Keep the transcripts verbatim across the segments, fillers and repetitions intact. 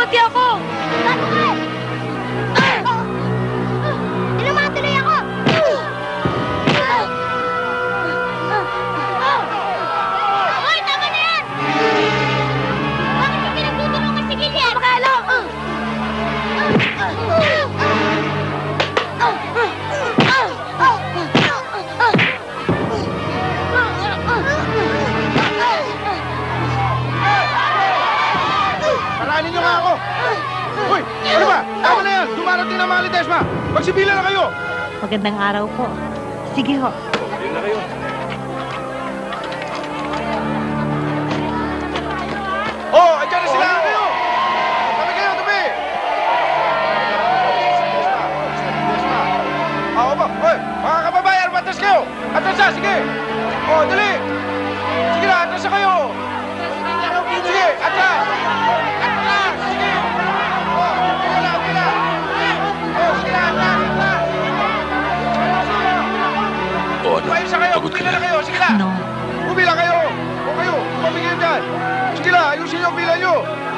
pati ako! Gago ka eh! Tinamatuloy ako! Hoy, tama na yan! Bakit mo pinagtutulungan si Guillermo? Makalo! Paranin niyo nga ako! Uy! Ano ba? Tama na yan! Dumarating na mga Ledesma! Magsibila na kayo! Magandang araw po. Sige ho. Yun na kayo. Oh! Andiyan na sila! Kayo! Tabi kayo! Tabi! Oo ba? Uy! Mga kababayan! Matas kayo! Atras na! Sige! Oh! Dali! Sige na! Atras na kayo! Sige! Atras! Atras! Sige! Oh! Sige na! Sige na! Oh! Sige na! Atras! Atras! O ano? Paisa kayo! Pagod ka Pumila na. kayo! Sige na! No. Pumila kayo! O kayo! Pumigil dyan! Sige na! Ayusin niyo ang pila niyo!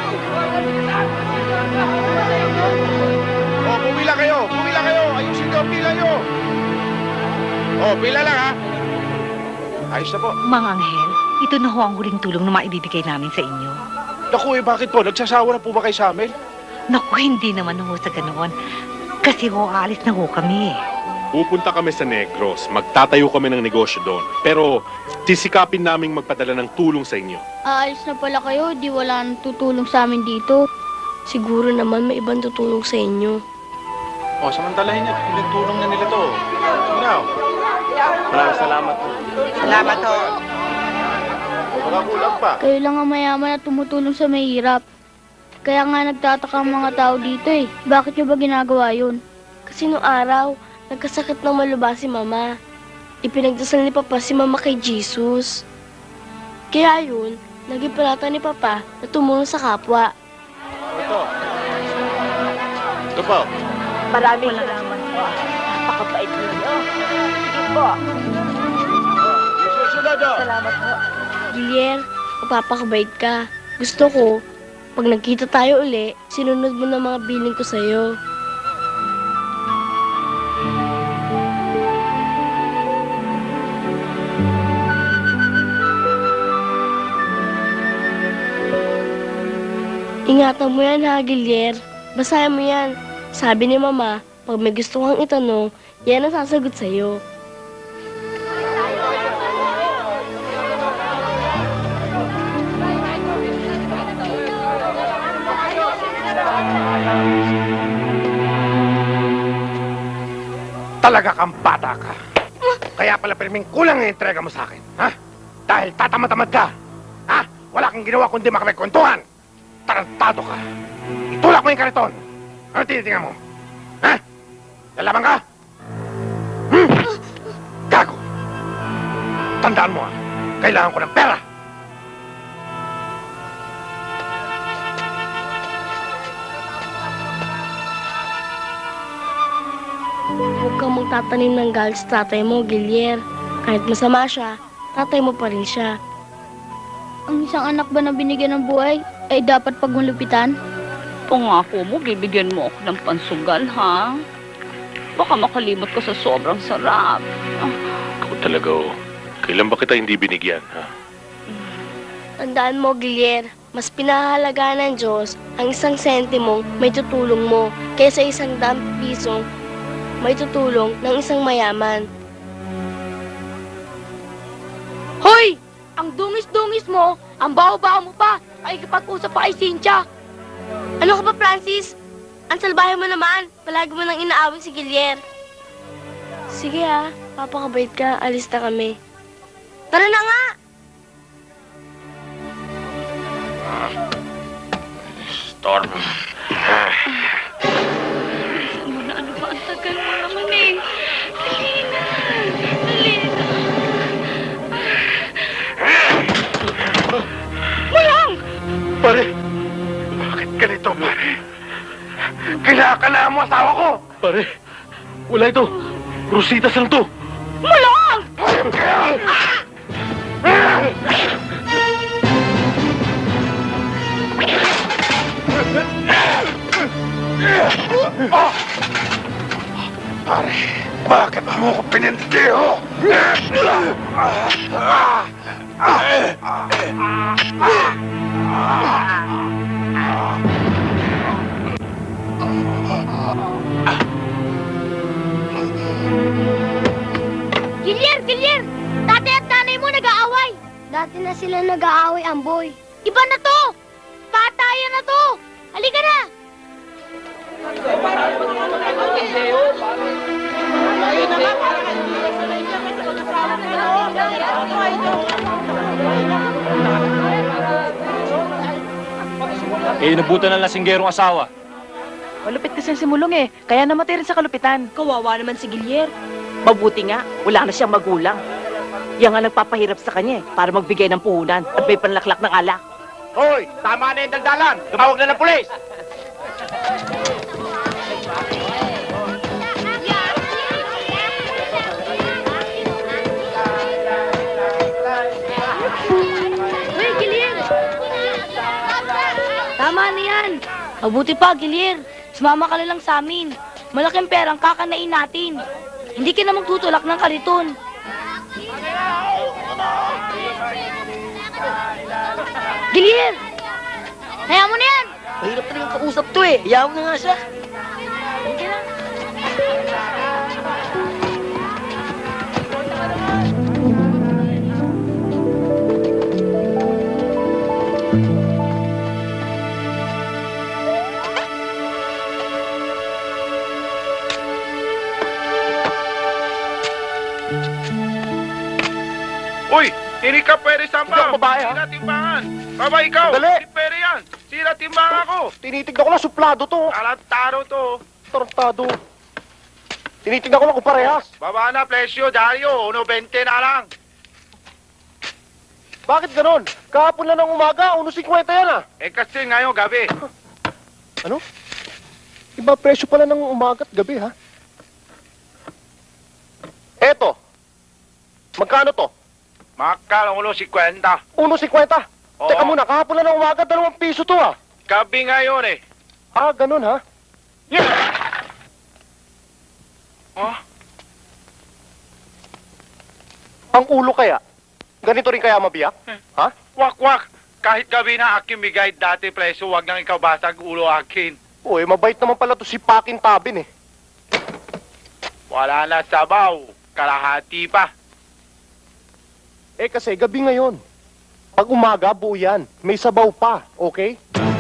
O! Pumila kayo! Pumila kayo! Ayusin niyo ang pila niyo! O! Pila lang ha! Ayos na po. Mang Anghel, ito na ho ang huling tulong na maibibigay namin sa inyo. Naku eh, bakit po? Nagsasawa na po ba kayo sa amin? Naku, hindi naman ho sa ganoon. Kasi ho, aalis na ho kami. Pupunta kami sa Negros. Magtatayo kami ng negosyo doon. Pero sisikapin naming magpadala ng tulong sa inyo. Aalis na pala kayo, di wala nang tutulong sa amin dito. Siguro naman may ibang tutulong sa inyo. O, samantalahin niya. Pinagtulong na nila to. Now. Maraming salamat po. Salamat ho. Mga kulang pa. Kayo lang ang mayaman at tumutulong sa mahirap. Kaya nga nagtataka ang mga tao dito eh. Bakit nyo ba ginagawa yun? Kasi noong araw, nagkasakit ng malubha si Mama. Ipinagdasal ni Papa si Mama kay Jesus. Kaya yun, naging panata ni Papa na tumulong sa kapwa. Ito. Ito po. Maraming salamat po. Napakabait ninyo. Sige po. Susunod o. Salamat po. Guillermo, mapapakabait ka. Gusto ko, pag nagkita tayo uli, sinunod mo na mga billing ko sa'yo. Ingatan mo yan ha, Guillermo. Basahin mo yan. Sabi ni Mama, pag may gusto kang itanong, yan ang sasagot sa'yo. Talaga kang bata ka. Kaya pala pirming kulang ang entrega mo sa akin. Ha? Dahil tatamad-tamad ka. Ha? Wala kang ginawa kundi makapagkwentuhan. Tarantado ka. Itulak mo yung kariton. Ano tinitingnan mo? Ha? Lalaban ka? Hmm? Gago. Tandaan mo ha. Kailangan ko ng pera. Huwag kang magtatanim ng galit sa tatay mo, Guillermo. Kahit masama siya, tatay mo pa rin siya. Ang isang anak ba na binigyan ng buhay ay dapat pagmalupitan? Pangako mo, bibigyan mo ako ng pansugal, ha? Baka makalimot ka sa sobrang sarap. Ako talaga, oh. Kailan ba kita hindi binigyan, ha? Tandaan mo, Guillermo, mas pinahalaga ng Diyos ang isang sentimong may tutulong mo kaysa isang daang pisong may tutulong ng isang mayaman. Hoy! Ang dungis-dungis mo, ang baho-baho mo pa, ay kapag-usap pa kay Cynthia. Ano ka ba, Francis? Ang salbahe mo naman. Palagi mo nang inaaway si Guillermo. Sige ha, papakabait ka. Alis na kami. Tara na nga! Storm. Ano na, ano ba? Ang tagal mo naman eh. Dali na. Dali na. Walang! Pare, bakit ganito, pare? Kinakala mo asawa ko! Pare, wala ito. Rositas lang to. Walang! Ayun kaya! Ah! Pare, bakit mo ko pinindiho? Gilyar! Gilyar! Tatay at nanay mo nag-aaway! Dati na sila nag-aaway, Amboy. Iba na to! Patayan na to! Halika na! Eh, nabutan ng lasinggerong asawa. Malupit kasi si Mulong eh, kaya namatay rin sa kalupitan. Kawawa naman si Gilier. Mabuti nga, wala na siyang magulang. Yan nga nagpapahirap sa kanya eh, para magbigay ng puhunan at may panlaklak ng alak. Hoy, tama na yung daldalan. Tumawag na ng pulis. Uy, Gilyar! Tama na yan. Mabuti pa, Gilyar. Sumama ka na lang sa amin. Malaking perang kakanain natin. Hindi ka na magtutulak ng kariton. Gilyar! Hayaan mo na yan! Mahirap talagang kausap to eh, hayaan mo na nga siya. Hindi na. Uy, hindi ka pwede sampa. Hindi ako babae, ha? Sira timbangan. Baba, ikaw. Dali. Hindi pwede yan. Sira timbangan ako. Tinitignan ko lang, suplado to. Tarantado to. Tarantado. Tinitignan ko lang kung parehas. Baba na, presyo, Dario. uno twenty na lang. Bakit ganon? Kahapon lang ng umaga, uno cinquenta yan ah. Eh kasi ngayon gabi. Ano? Iba presyo pala ng umaga at gabi ha? Eto. Magkano to? Makal, uno cinquenta. uno cinquenta. Oo. Teka muna, kahapon lang ng umaga, dalawang piso to ah. Gabi ngayon eh. Ah, ganon ha? Oh? Ang ulo kaya? Ganito rin kaya mabiyak? Ha? Wak, wak. Kahit gabi na aking bigay dati presyo, wag nang ikaw basag ulo akin. Uy, mabait naman pala to si Pakin Tabin eh. Wala na sabaw. Kalahati pa. Eh kasi gabi ngayon. Pag umaga, buo yan. May sabaw pa, okay?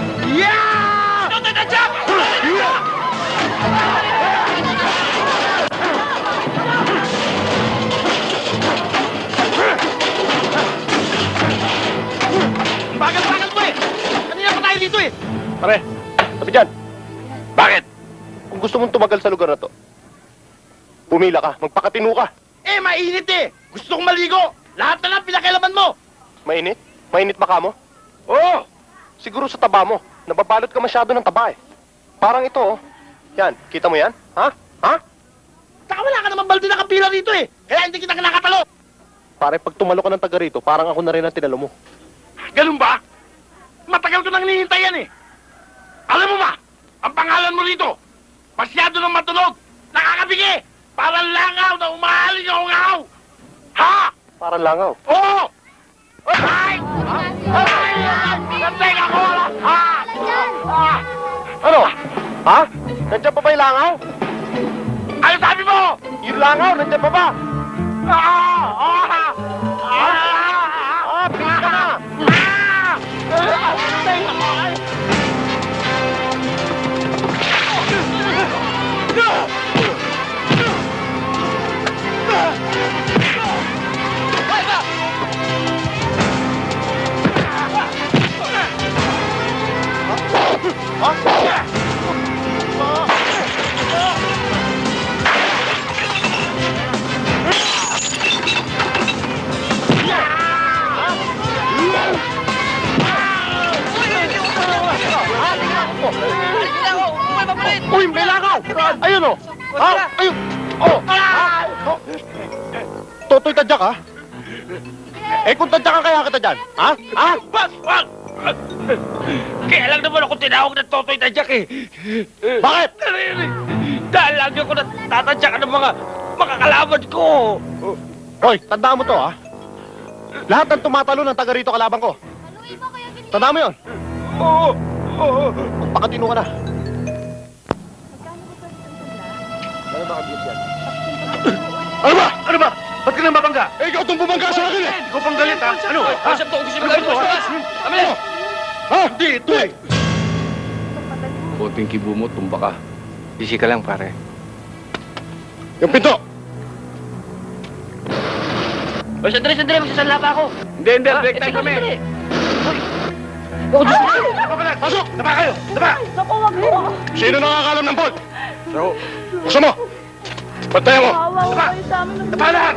Bagal-bagal mo eh! Kanina pa tayo dito eh! Pare, sabi dyan. Bakit? Kung gusto mong tumagal sa lugar na to, pumila ka, magpakatino ka. Eh, mainit eh! Gusto kong maligo! Lahat na lang pinakailaman mo! Mainit? Mainit ba ka mo? Oo! Siguro sa taba mo. Nababalot ka masyado ng taba eh. Parang ito oh. Yan, kita mo yan? Ha? Ha? Saka wala ka naman balde na kapila rito eh! Kaya hindi kita nakatalo! Pare, pag tumalo ka ng taga rito, parang ako na rin ang tinalo mo. Ganun ba? Matagal ko nang hinihintay yan eh! Alam mo ba? Ang pangalan mo rito! Masyado nang matunog! Nakakabigi! Parang langaw na umahaling ang ngaw! Ha? Parang langaw. Oo! Ay! Ay! Nantay ako! Ha? Ha? Ano? Ha? Nandiyan pa ba yung langaw? Ano sabi mo? Yung langaw, nandiyan pa ba? Ah! Ah! Ah! Ah, tingin ka na! Ah! Nantay ako! Ay! Uy, may langaw! Ayun oh! Ha? Ayun! Oh! Ha? Oh. Totoy tadyak ha? Eh kung tadyak ka kaya kita dyan? Ha? Ha? Wag! Wag! Kaya lang naman ako tinawag ng Totoy Tadyak eh. Bakit? Dahil lagi ako natatadyakan ng mga makakalaban ko. Hoy, tandaan mo to, ha? Lahat ng tumatalo ng taga rito kalaban ko. Tandaan mo yun. Oo, oo. Magpakatino ka na. Ano ba kabiyos yan? Ano ba? Ano ba? Ba't ka nang mabangga? Eh, ikaw itong bumangga sa akin eh! Ikaw pang galit, ha? Ano? Ha? Kasap to, gusto mo Ano ba? Kami na! Ha? Hindi, ito eh. Buting kibo mo, tumba ka. Busy ka lang, pare. Yung pinto! O, sandali, sandali, magsasala pa ako. Hindi, hindi, break time kami. Pasok! Taba kayo! Taba! Naku, wag mo. Sino nakakalam ng bolt? So, buksan mo! Bantayan mo! Taba! Taba lahat!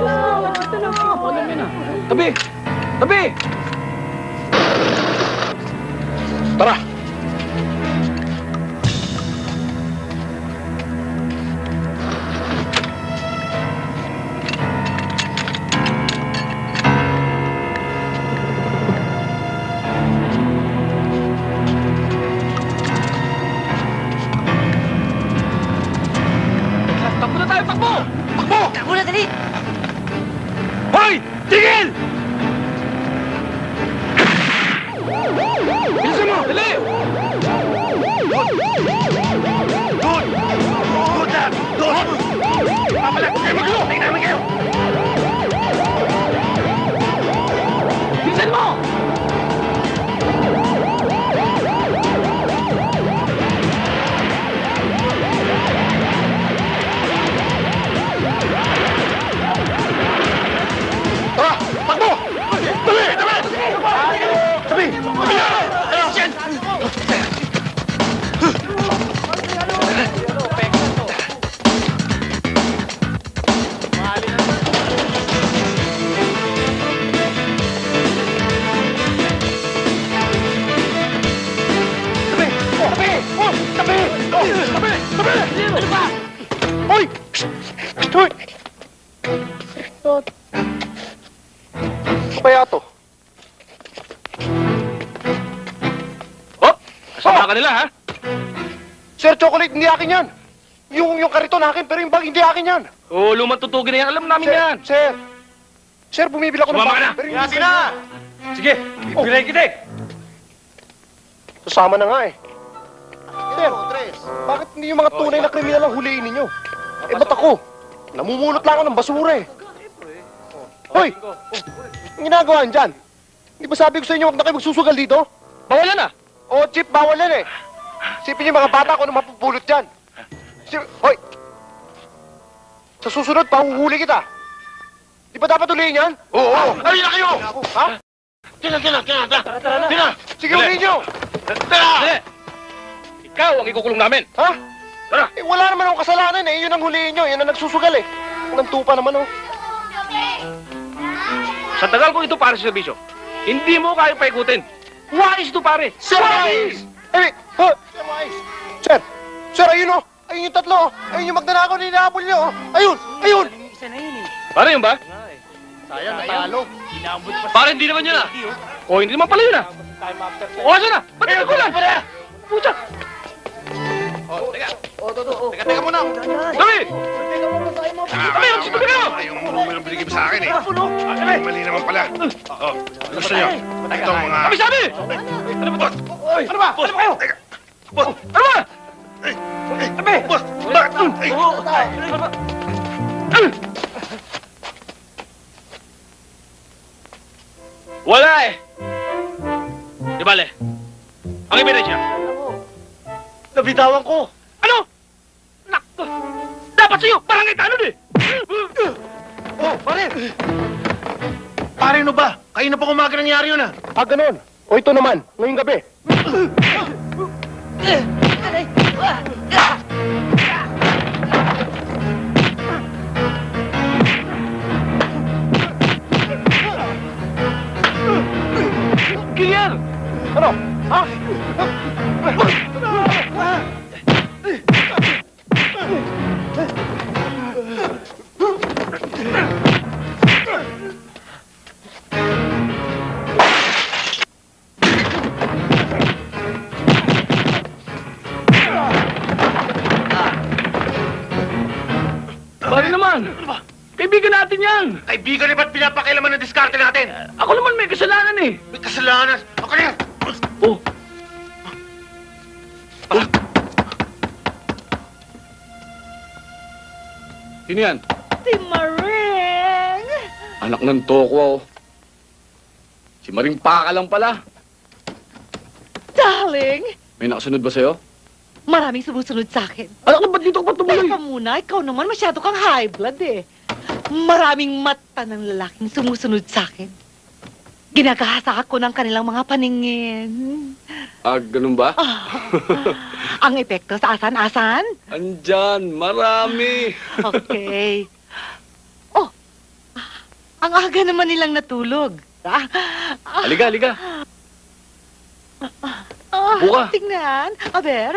Tabi! Tabi! Tara! Takbo na tayo, takbo! Takbo! Takbo na, dali! Hoy! Tigil! Bilisan mo! Dali! Doon! Doon na! Doon! Papalag! Kayo maglo! Tingnan namin kayo! Bilisan mo! Tara! Takbo! Dali! Dali! Tabi! Tabi! Tabi! Oh! Tabi! Oh! Tabi! Tabi! Ano ba? Hoy! Hoy! Ano kaya to? Oh! Kasama ka nila, ha? Sir Chocolate, hindi akin yan. Yung yung kariton akin, pero yung bag hindi akin yan. Oo, lumang tutugin na yan. Alam namin Sir, yan. sir. Sir, bumibili ako ng Sumama bag. ka na. Pero yung Yasi na. Sige, bibigay kita eh. Susama na nga eh. Sir, bakit hindi yung mga tunay na kriminal ang huliin ninyo? Eh, ba't ako? Namumulot lang ako ng basura eh. Hoy! Ang ginagawa niyan dyan? Hindi ba sabi ko sa inyo huwag na kayo magsusugal dito? Bawal yan, ah. Oo, Chip, bawal yan eh. Sipin niyo mga bata kung ano mapupulot dyan. Sip, hoy! Sa susunod, pahuhuli kita. Di ba dapat huliin yan? Oo! Oo! Ano na kayo? Ha? Tina! Tina! Tina! Tina! Tina! Sige, huliin niyo! Dali! Ikaw ang ikukulong namin. Ha? Tara. Eh, wala naman akong kasalanan eh. Yun ang huliin niyo. Yun ang nagsusugal eh. Ang tupa naman oh. Sa tagal ko ito para sa serbisyo, hindi mo kayang paikutin. Wais ito, pare. Wais! Eh, ha? Sir! Sir, ayun oh! Ayun yung tatlo oh! Ayun yung magnanakaw na inaabol niyo oh! Ayun! Ayun! Pare yun ba? Sayang, natalo. Pare, hindi naman yun, ah. O, hindi naman pala yun, ah. O, asa na? Ba't hindi ko lang? Pucha! Teka, teka muna! Dali! Kami! magsitabi kayo! Yung numero binigay mo sa akin eh. Ay, mali naman pala. Oh, ano gusto niyo? Itong mga... Kami sabi! Ano ba? Ano ba? Ano ba kayo? Teka! Boss! Ano ba? Ay! Sabi! Boss! Bakit? Ay! Wala eh! Di bale, ang ebidensya. Nabitawan ko. Ano? Nakto! Dapat sa'yo, barangay tanod eh! Oh, pare! Pare, ano ba? Kayo na pa umaga nangyari yun ah. Ah, ganun. O ito naman, ngayong gabi. Gilyar! Ano? Ha? yan? Kaibigan natin yan! Kaibigan niya ba't pinapakailaman ng diskarte natin? Ako naman may kasalanan eh! May kasalanan. Ako na yan. Oh! Oh. Sino yan? Si Maring! Anak ng tokwa, oh. Si Maring Paka lang pala. Darling! May nakasunod ba sa'yo? Maraming sumusunod sa akin. Anak, ba't dito ka pa tumuloy? Teka muna, ikaw naman masyado kang high blood eh. Maraming mata ng lalaking sumusunod sa akin. Ginagahasa ako ng kanilang mga paningin. Ah, ganun ba? Ang epekto sa asan-asan? Andyan, marami. Okay. Oh, ang aga naman nilang natulog. Ah, Halika, halika. ah, Buka. tingnan. Aber.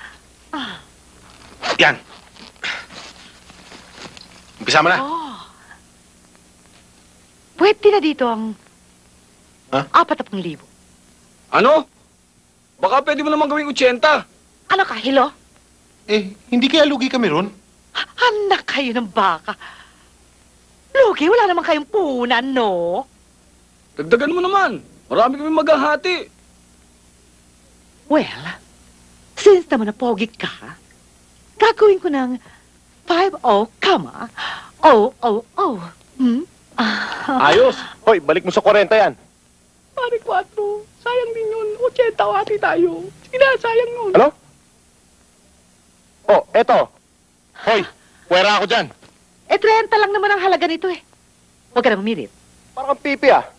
Yan. Umpisa mo na. Oh. Pwede na dito ang Ha? apat na pang libo. Ano? Baka pwede mo naman gawing eighty. Ano ka, hilo? Eh, hindi kaya lugi kami ron? Anak kayo ng baka. Lugi, wala naman kayong punan, no? Dagdagan mo naman. Marami kami maghahati. Well, since naman na pogi ka, gagawin ko ng five oh, comma, oh, oh, oh. Hmm? Ah, Ayos. Hoy, balik mo sa forty yan. Pare Quatro, sayang din yun. eighty hati tayo. Sige na, sayang yun. Ano? Oh, eto. Hoy, pwera ako dyan. eh, trenta lang naman ang halaga nito eh. Huwag ka nang umirit. Parang kang pipi ah.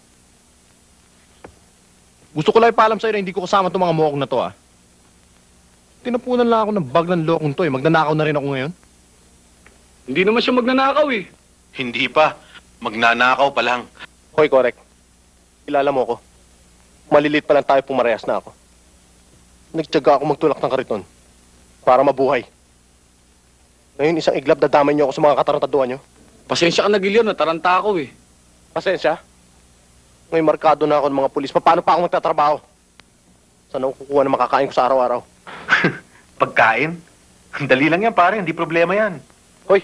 Gusto ko lang ipaalam sa'yo na hindi ko kasama itong mga mokong na to ah. Tinapunan lang ako ng bag ng lokong to eh. Magnanakaw na rin ako ngayon. Hindi naman siya magnanakaw eh. Hindi pa. Magnanakaw pa lang. Hoy, correct. Kilala mo ako. Malilit pa lang tayo pumarehas na ako. Nagtyaga ako magtulak ng kariton para mabuhay. Ngayon, isang iglap dadamay niyo ako sa mga katarantaduan niyo. Pasensya ka na, Gillian. Nataranta ako eh. Pasensya. Ngayon, markado na ako ng mga pulis. Paano pa ako magtatrabaho? Saan ako kukuha ng makakain ko sa araw-araw? Pagkain? Ang dali lang yan, pare. Hindi problema yan. Hoy!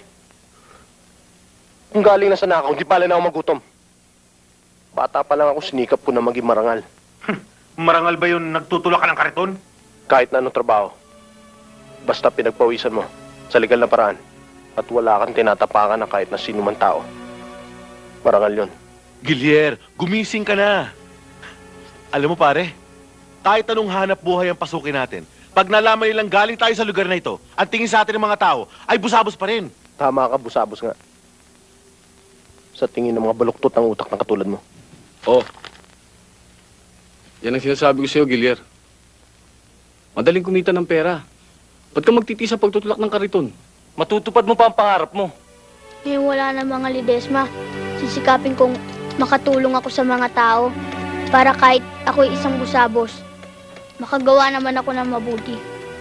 Kung galing na sa nakaw, hindi pala na ako magutom. Bata pa lang ako, sinikap ko na maging marangal. Marangal ba yun nagtutulak ka ng kariton? Kahit na anong trabaho. Basta pinagpawisan mo sa legal na paraan at wala kang tinatapakan na kahit na sino man tao. Marangal yun. Gilier, gumising ka na. Alam mo pare, kahit anong hanap buhay ang pasukin natin, pag nalaman nilang galing tayo sa lugar na ito, ang tingin sa atin ng mga tao ay busabos pa rin. Tama ka, busabos nga. Sa tingin ng mga baluktot ng utak ng katulad mo. Oh. Yan ang sinasabi ko sa'yo, Gillier. Madaling kumita ng pera. Ba't ka magtiti sa pagtutulak ng kariton? Matutupad mo pa ang pangarap mo. Ngayon wala na mga Lidesma. Sisikapin kong makatulong ako sa mga tao para kahit ako'y isang busabos, makagawa naman ako ng mabuti.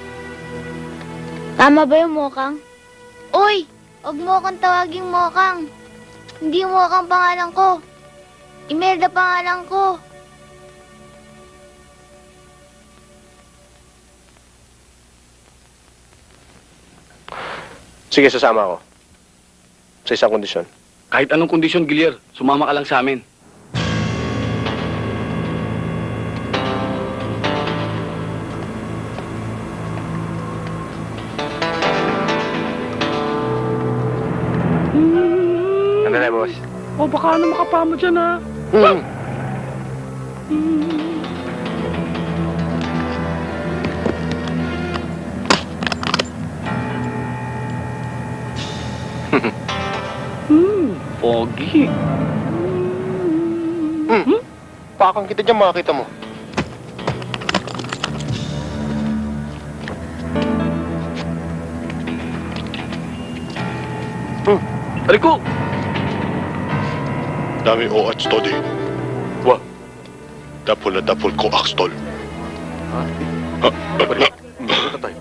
Tama ba yung Mokang? Uy! Huwag mo akong tawaging Mokang. Hindi Mokang pangalan ko. Imelda pangalan ko. Sige, sasama ako. Sa isang kondisyon. Kahit anong kondisyon, Gillier, sumama ka lang sa amin. Ano na, boss? Oh, baka ano makapama dyan, ha? Hmm. Hmm, pogi. Hmm. Pakang kita dyan, makakita mo. Hmm. Aliko! Dami o at stody. Wah. Dapol na dapol ko akstol. Ha? Ah, Balik. Balik tayo.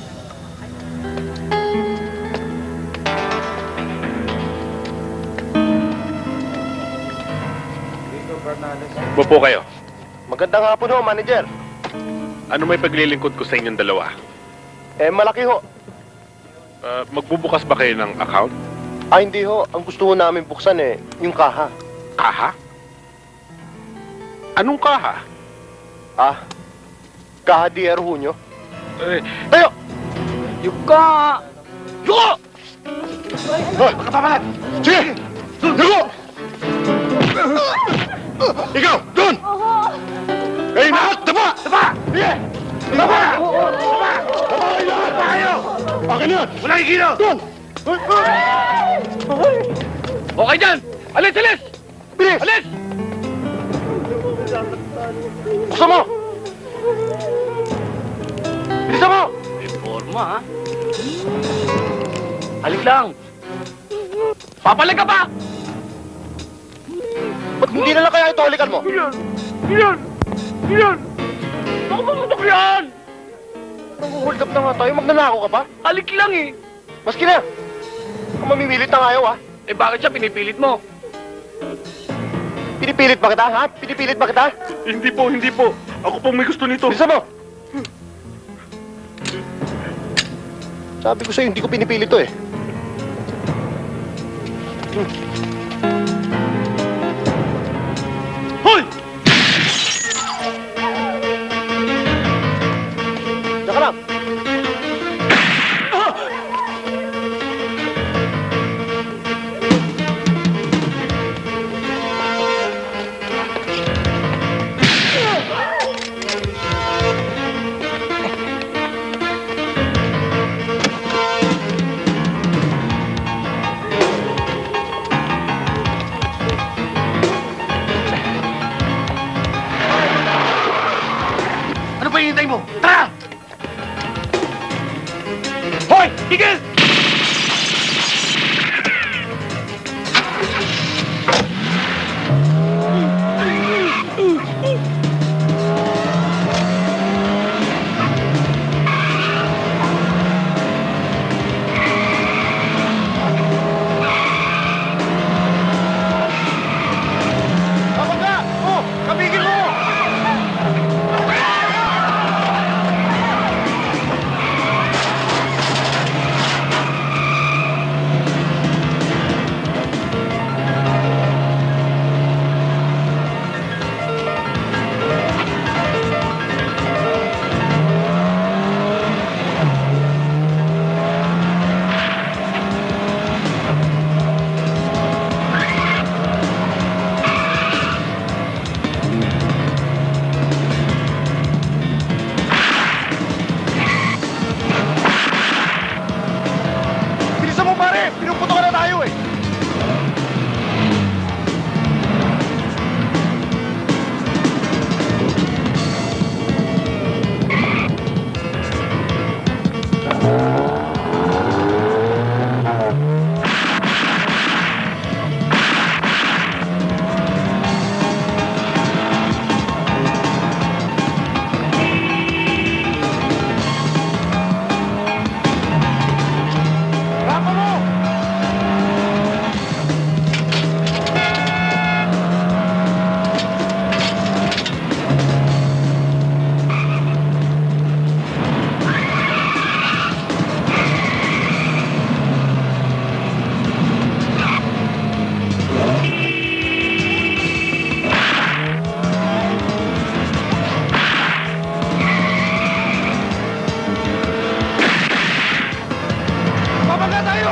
Upo kayo. Magandang hapon ho, manager. Ano may paglilingkod ko sa inyong dalawa? Eh, malaki ho. Ah, magbubukas ba kayo ng account? Ah, hindi ho. Ang gusto ho namin buksan eh, yung kaha. Kaha? Anong kaha? Ah, kaha di ero ho nyo. Eh, Tayo! Yuka! Yuko! Hoy, makapapalat! Sige! Yuko! Ikaw, doon! Eh, lahat! Taba! Taba! Sige! Taba! Taba! Taba kayo lahat! Taba kayo! Akin yan! Walang ikino! Doon! Okay dyan! Alis, alis! Bilis! Alis! Buksan mo! Bilisan mo! Forma, ha? Halik lang! Papalag ka pa! Ba't hindi na lang kaya ito halikan mo? Yan! Yan! Yan! Baka mamutok yan! Nang-hold up na nga tayo, magnanako ka pa? Halik lang eh! Maski na! Kung mamimilit na ngayon, ha? Eh bakit siya pinipilit mo? Pinipilit ba kita, ha? Pinipilit ba kita? Hindi po, hindi po. Ako pong may gusto nito. Bilisan mo! Sabi ko sa'yo, hindi ko pinipilit to eh. Hoy! Saka lang! Ano ba hinihintay mo? Tara! Hoy! Tigil! Tawag ka! Oh! Kabigil mo! Bilisan mo, pare! Pinuputo ka na tayo eh! Rapa mo! Babangga tayo!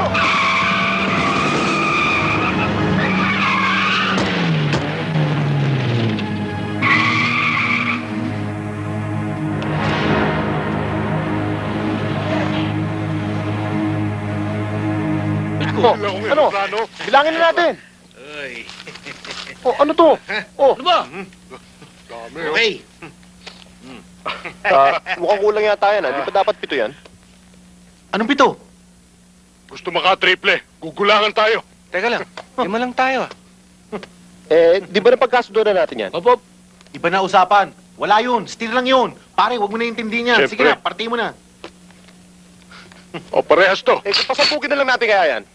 Oh, ano? Bilangin na natin. Oh, ano to? Oh, Ano ba? Okay. ah, mukhang kulang yata yan, ha? Di ba dapat pito yan? Anong pito? Gusto maka-triple. Gugulangan tayo. Teka lang, lima lang tayo ah. Eh, di ba napagkasundo na natin yan? Opo. Iba na usapan. Wala yun. Steer lang yun. Pare, huwag mo na intindihin yan. Sige Siyempre. na, party mo na. O, parehas to. Eh, kung pasapugin na lang natin kaya yan.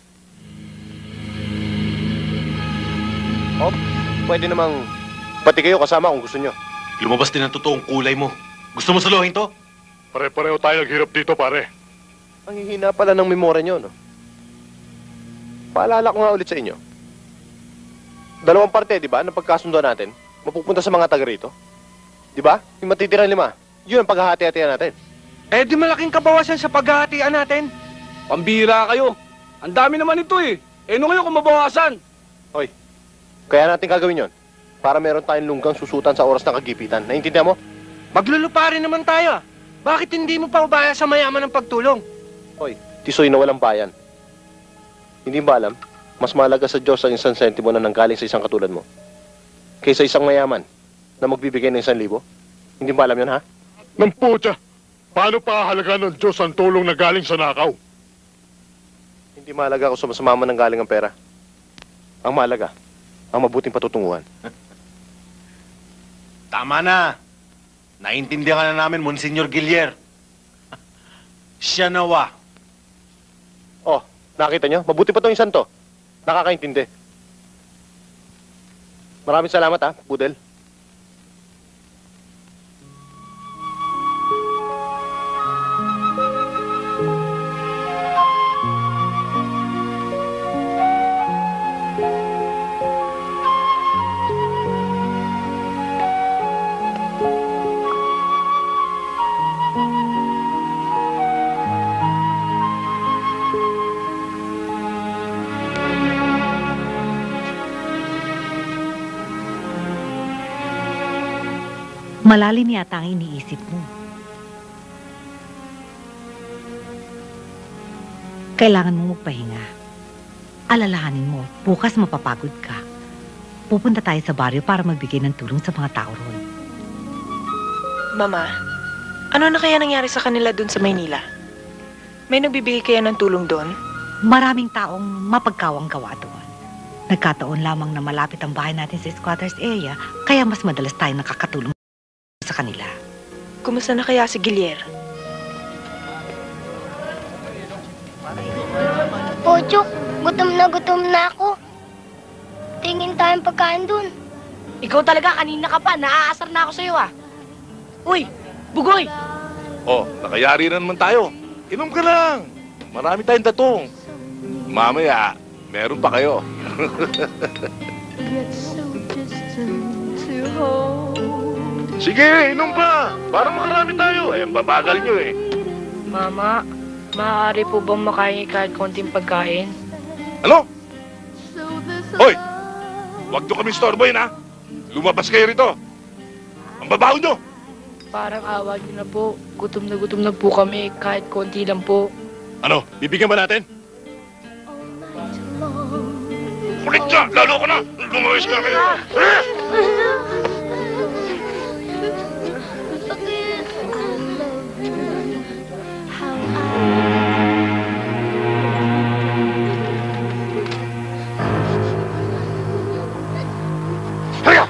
Oh, pwede namang pati kayo kasama kung gusto nyo. Lumabas din ang totoong kulay mo. Gusto mo saluhin to? Pare-pareho tayo naghirap dito, pare. Ang hihina pala ng memorya nyo, no? Paalala ko nga ulit sa inyo. Dalawang parte, di ba, ng pagkasunduan natin, mapupunta sa mga taga rito. Di ba? Yung matitirang lima, yun ang paghahati-hatian natin. Eh, di malaking kabawasan sa paghahatian natin. Pambira kayo. Ang dami naman ito eh. Eh, ano kayo kung mabawasan? Hoy, kaya natin gagawin yon para meron tayong lunggang susutan sa oras ng kagipitan. Naintindihan mo? Maglulupa rin naman tayo. Bakit hindi mo pa ubaya sa mayaman ng pagtulong? Hoy, tisoy na walang bayan. Hindi ba alam, mas mahalaga sa Diyos ang isang sentimo na nanggaling sa isang katulad mo kaysa isang mayaman na magbibigay ng isang libo? Hindi ba alam yun, ha? Nang putya, paano pa halaga ng Diyos ang tulong na galing sa nakaw? Hindi mahalaga kung sumasama ng galing ang pera. Ang mahalaga, ang mabuting patutunguhan. Tama na. Naintindihan na namin, Monsignor Gilier. Siya nawa. Oh, nakita nyo? Mabuti pa tong isang to. Nakakaintindi. Maraming salamat, ha, Budel. Malalim yata ang iniisip mo. Kailangan mo magpahinga. Alalahanin mo, bukas mapapagod ka. Pupunta tayo sa baryo para magbigay ng tulong sa mga tao roon. Mama, ano na kaya nangyari sa kanila dun sa Maynila? May nagbibigay kaya ng tulong doon? Maraming taong mapagkawang gawa doon. Nagkataon lamang na malapit ang bahay natin sa squatters area, kaya mas madalas tayo nakakatulong sa kanila. Kumusta na kaya si Gilier? Pochok, gutom na gutom na ako. Tingin tayong pagkain dun. Ikaw talaga, kanina ka pa. Naaasar na ako sa'yo ah. Uy, Bugoy! Oh, nakayari na naman tayo. Inom ka lang. Marami tayong tatong. Mamaya, meron pa kayo. Sige, inom pa. Para makarami tayo. Eh, babagal nyo eh. Mama, maaari po bang makain kahit konting pagkain? Ano? Hoy! Huwag nyo kami storboyin, ha? Lumabas kayo rito. Ang babaho nyo. Parang awa niyo na po. Gutom na gutom na po kami kahit konti lang po. Ano? Bibigyan ba natin? Kulit ka! Lalo ko na! Lumawis ka kayo! Halika!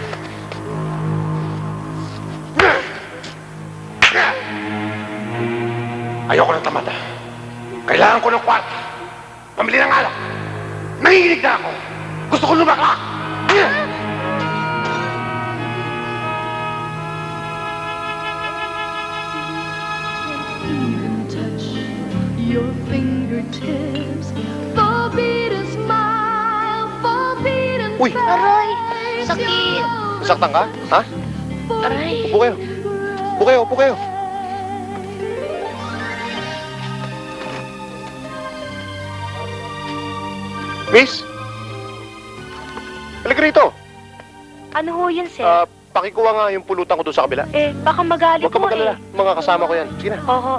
Ayoko ng tamad. Kailangan ko ng kwarta. Pamili ng alak. Nanginginig na ako. Gusto ko lumakla. Your fingertips, forbid a smile, forbidden Uy! Aray, sakit. Nasaktan ka? Ha? Aray. Upo kayo. Upo kayo, upo kayo. Miss? Halika rito. Ano ho yun, sir? Ah, pakikuha nga yung pulutan ko doon sa kabila. eh, baka magalit Huwag ka po magalala. eh. Mga kasama ko yan. Sige na. Oo.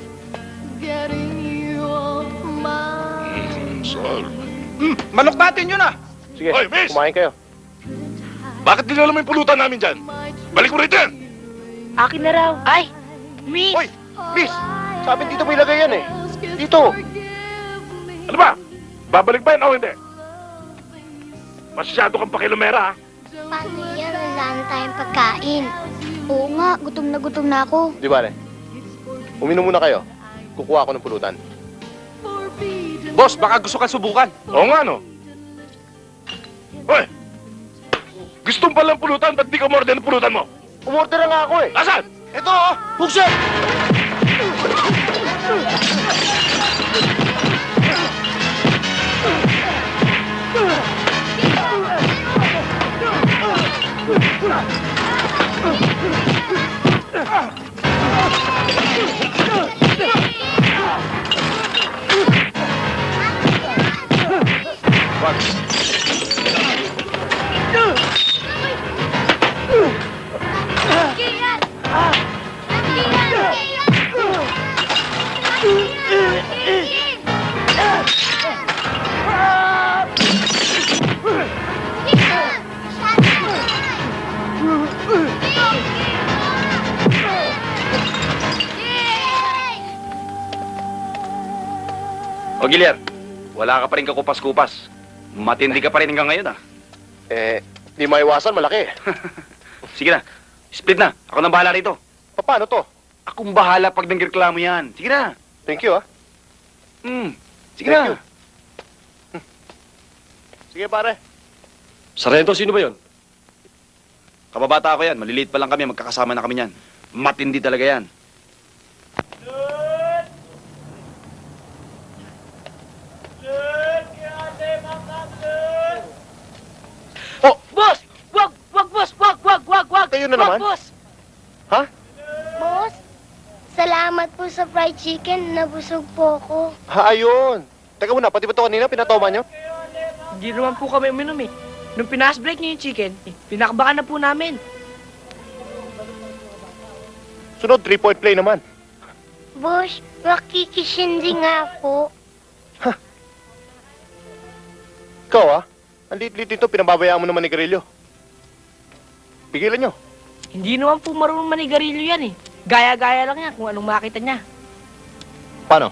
Sol. Hmm, manok natin yun ah. Sige, Hoy, miss! kumain kayo. Bakit dinala mo yung pulutan namin dyan? Balik mo rito yan! Akin na raw. Ay, miss! Hoy! Miss! Sabi dito mo ilagay yan eh. Dito! Ano ba? Babalik ba yan o hindi? Masyado kang pakilomera, ha? Paano yan? Wala na tayong pagkain. Oo nga, gutom na gutom na ako. Di ba, uminom muna kayo. Kukuha ako ng pulutan. Boss, baka gusto ka subukan. Oo nga, no? Hoy! Gusto mo palang pulutan, ba't di ka umorder ng pulutan mo? Umorder na nga ako eh. Asan? Ito oh! Buksan! O, Gilyar, wala ka pa rin kakupas-kupas. Matindi ka pa rin hanggang ngayon, ah. Eh, di maiwasan, malaki. Sige na, split na. Ako nang bahala rito. Paano to? Akong bahala pag nangreklamo yan. Sige na. Thank you, ah. Hmm, sige Thank na. you. Sige, pare. Sarento, sino ba yun? Kababata ako yan. Maliliit pa lang kami. Magkakasama na kami yan. Matindi talaga yan. Oh! Boss! Wag! Wag, boss! Wag! Wag! Wag! Wag! Kayo na Wag, naman? boss! Ha? Boss, salamat po sa fried chicken. Nabusog po ako. Ha, ayun. Teka muna, pati ba ito kanina pinatoma nyo? Hindi naman po kami uminom eh. Nung pinas-break niyo yung chicken, pinakabakan na po namin. Sunod, three-point play naman. Boss, makikisindi nga po. Ikaw, ah. Ang liit-liit dito, pinababayaan mo naman ni Garillo. Pigilan nyo. Hindi naman po marunong manigarilyo yan eh. Gaya-gaya lang yan kung anong makita niya. Paano?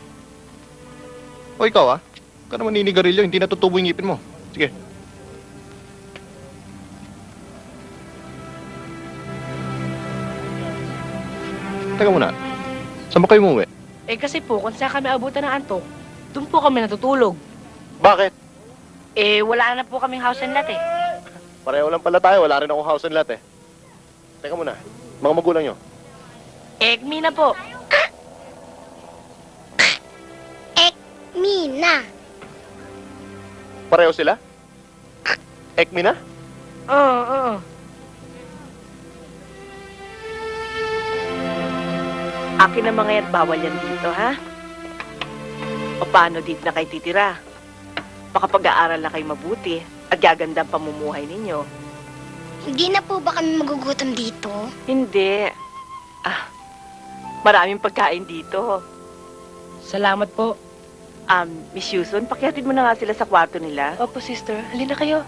O ikaw, ah. Huwag ka naman ninigarilyo, hindi natutubo yung ngipin mo. Sige. Teka muna. Saan ba kayo umuwi? Eh kasi po, kung saan kami abutan ng antok, doon po kami natutulog. Bakit? Eh, wala na po kaming house and lot eh. Pareho lang pala tayo, wala rin akong house and lot eh. Teka muna, mga magulang nyo. Ekmi na po. Mina. Pareho sila? Ekmi na? Oo, oo. Akin na mga yan, bawal yan dito, ha? O paano dito na kayo titira? Baka pag-aaral na kayo mabuti at gaganda ang pamumuhay ninyo. Hindi na po ba kami magugutom dito? Hindi. Ah, maraming pagkain dito. Salamat po. Um, Miss Yuson, pakihatid mo na nga sila sa kwarto nila. Opo, sister. Halina kayo.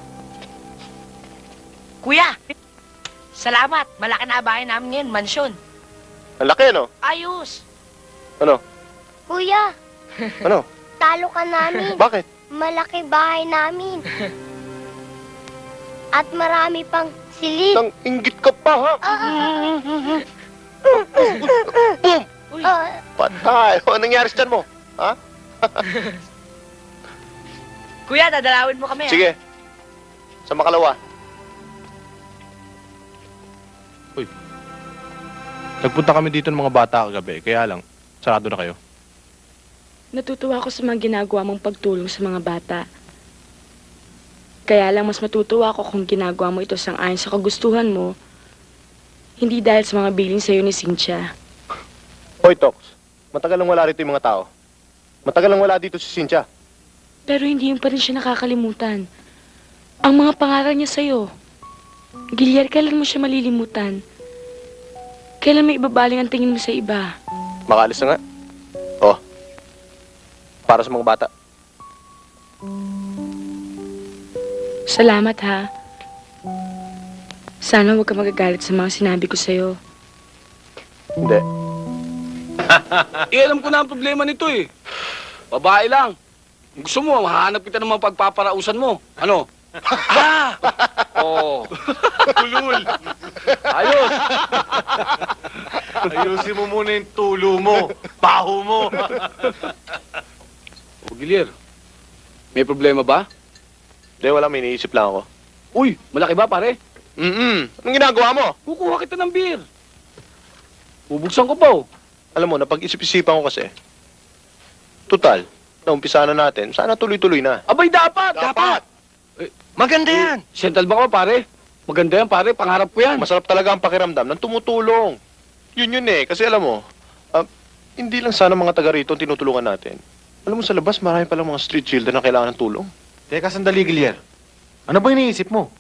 Kuya! Salamat. Malaki na bahay namin ngayon, mansyon. Ang laki, ano? Ayos! Ano? Kuya, Ano? talo ka namin. Bakit? Malaki bahay namin. At marami pang silid. Nang inggit ka pa, ha? Boom! Ah, Patay! Ano nangyari sa tiyan mo? Ha? Kuya, dadalawin mo kami, Sige. Sa makalawa. Uy. Nagpunta kami dito ng mga bata kagabi, kaya lang, sarado na kayo. Natutuwa ako sa mga ginagawa mong pagtulong sa mga bata. Kaya lang mas matutuwa ako kung ginagawa mo ito sang-ayon sa kagustuhan mo, hindi dahil sa mga bilin sa'yo ni Cynthia. Hoy, Tox. Matagal lang wala rito yung mga tao. Matagal lang wala dito si Cynthia. Pero hindi yung pa rin siya nakakalimutan. Ang mga pangaral niya sa'yo. Gilyar, kailan mo siya malilimutan? Kailan may ibabaling ang tingin mo sa iba? Makaalis na nga. Oh. Para sa mga bata. Salamat, ha. Sana huwag ka magagalit sa mga sinabi ko sa'yo. Hindi. Eh, alam ko na ang problema nito eh. Babae lang. Kung gusto mo, mahanap kita ng mga pagpaparausan mo. Ano? Ah! Oh. Tulul! Ayos! Ayusin mo muna yung tulo mo, baho mo. O, Gilyar, may problema ba? Hindi, wala. May iniisip lang ako. Uy, malaki ba, pare? Mm-mm. Anong ginagawa mo? Kukuha kita ng beer. Bubuksan ko pa, oh. Alam mo, napag-isip-isipan ko kasi. Total, naumpisa na natin. Sana tuloy-tuloy na. Abay, dapat! Dapat! Eh, maganda yan! Central Bank ba, pare? Maganda yan, pare. Pangarap ko yan. Masarap talaga ang pakiramdam ng tumutulong. Yun yun eh. Kasi alam mo, uh, hindi lang sana mga taga rito ang tinutulungan natin. Alam mo, sa labas, marami palang mga street children na kailangan ng tulong. Teka, sandali, Gilyar. Ano ba iniisip mo?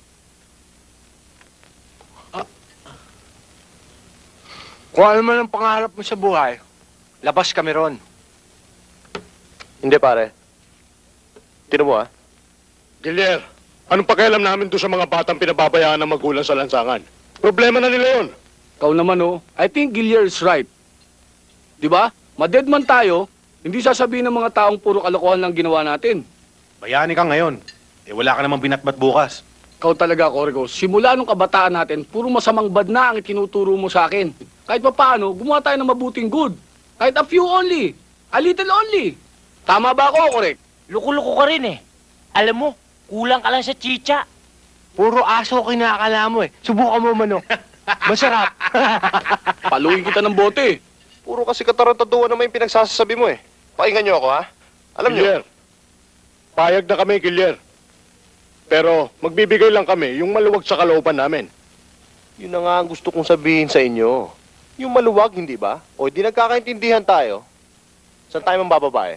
Kung ano man ang pangarap mo sa buhay, Labas kami ron. Hindi, pare. Tino mo, ah. Gilier, anong pakialam namin doon sa mga batang pinababayaan ng magulang sa lansangan? Problema na nila yun. Ikaw naman, oh. I think Gilier is right. Di ba? Maded man tayo, hindi sasabihin ng mga taong puro kalokohan lang ginawa natin. Bayani ka ngayon. Eh wala ka namang binatbat bukas. Ikaw talaga, Corrigo. Simula nung kabataan natin, puro masamang bad na ang itinuturo mo sa akin. Kahit pa paano, gumawa tayo ng mabuting good. Kahit a few only. A little only. Tama ba ako, Correct? Luko-luko ka rin eh. Alam mo, kulang ka lang sa chicha. Puro aso kinakala mo eh. Subukan mo manok. Masarap. Paluin kita ng bote. Puro kasi katarantaduan naman yung pinagsasabi mo eh. Pakinggan niyo ako, ha? Alam niyo. Gilier, payag na kami, Gilier. Pero magbibigay lang kami yung maluwag sa kalooban namin. Yun na nga ang gusto kong sabihin sa inyo. Yung maluwag, hindi ba? O di nagkakaintindihan tayo. Saan tayo mambababae?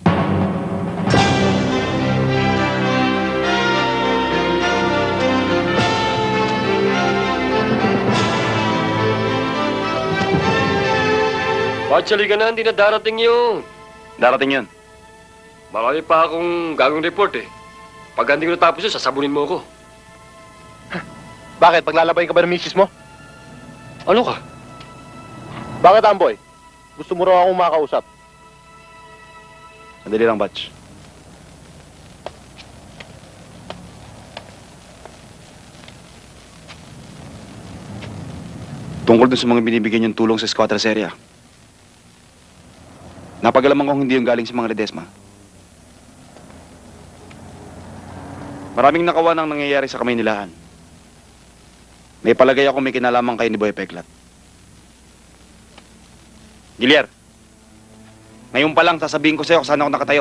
Actually ka na, hindi na darating yung... Darating yun. Marami pa akong gagawing report eh. Pag hindi ko natapos yun, sasabunin mo ako. Bakit? Paglalabay ka ba ng misis mo? Ano ka? Bakit, Amboy? Gusto mo raw akong makausap? Sandali lang, Batch. Tungkol dun sa mga binibigyan yung tulong sa Squatters area. Napagalaman kong hindi yung galing sa mga Ledesma. Maraming nakawa ng nangyayari sa kamay nilahan. May palagay ako may kinalaman kayo ni Boy Peklat. Gilier, ngayon pa lang sasabihin ko sa'yo kung saan ako nakatayo.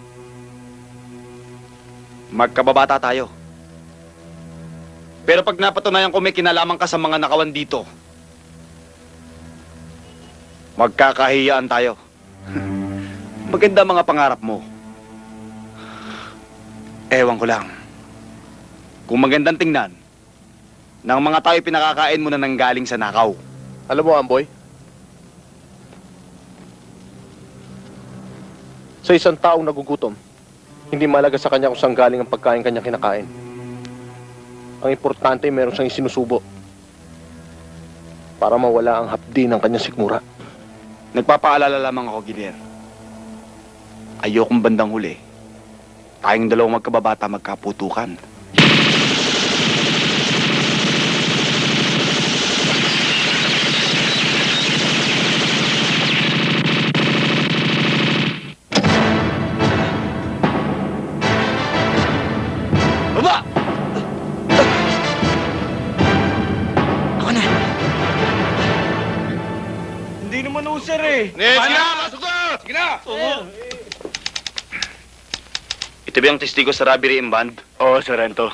Magkababata tayo. Pero pag napatunayan ko may kinalaman ka sa mga nakawan dito, magkakahiyaan tayo. Maganda mga pangarap mo. Ewan ko lang. Kung magandang tingnan, ng mga tao'y pinakakain mo na nanggaling sa nakaw. Alam mo, Amboy? Sa isang taong nagugutom, hindi malaga sa kanya kung saan galing ang pagkain kanya kinakain. Ang importante, meron siyang isinusubo para mawala ang hapdi ng kanyang sikmura. Nagpapaalala lamang ako, Gilier. Ayokong bandang huli. Tayong dalawang magkababata magkaputukan. Baba! Ako na. Hindi naman user eh. Sige na, pasok ka! Sige na! Ito ba yung testigo sa robbery in band? Oo, Sorrento.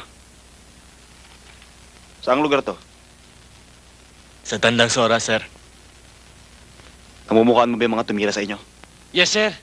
Saang lugar to? Sa Tandang Sora, sir. Kamumukhaan mo ba yung mga tumira sa inyo? Yes, sir.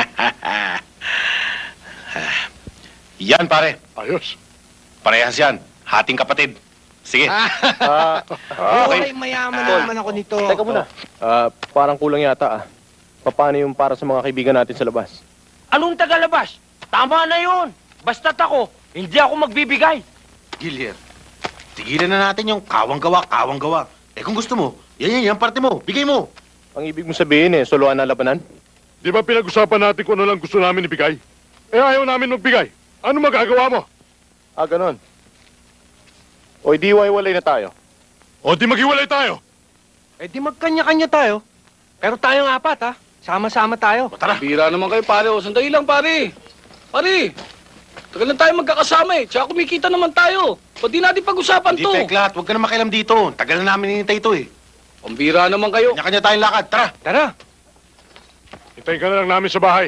Yan, pare. Ayos. Parehas yan. Hating kapatid. Sige. Ah, okay. mayaman naman ako nito. Teka muna. Ah, parang kulang yata ah. Paano yung para sa mga kaibigan natin sa labas? Anong tagalabas? Tama na yun. Basta't ako, hindi ako magbibigay. Gilier, tigilan na natin yung kawang-gawa, kawang-gawa. Eh kung gusto mo, yan yan, yan parte mo. Bigay mo. Ang ibig mo sabihin eh, soloan na labanan? Di ba pinag-usapan natin kung ano lang gusto namin ibigay? Eh ayaw namin magbigay. Ano magagawa mo? Ah, ganon. O di iwaiwalay na tayo. O di maghiwalay tayo. Eh di magkanya-kanya tayo. Pero tayong apat ha. Sama-sama tayo. Tara. Bira naman kayo, pare. O, sandali lang, pare. Pare, tagal lang tayo magkakasama eh. Tsaka kumikita naman tayo. Ba't di natin pag-usapan Hindi, to? Peklat. Huwag ka na makialam dito. Tagal na namin hinintay ito eh. Pambira naman kayo. Kanya-kanya tayong lakad. Tara. Tara. Hintayin ka na lang namin sa bahay.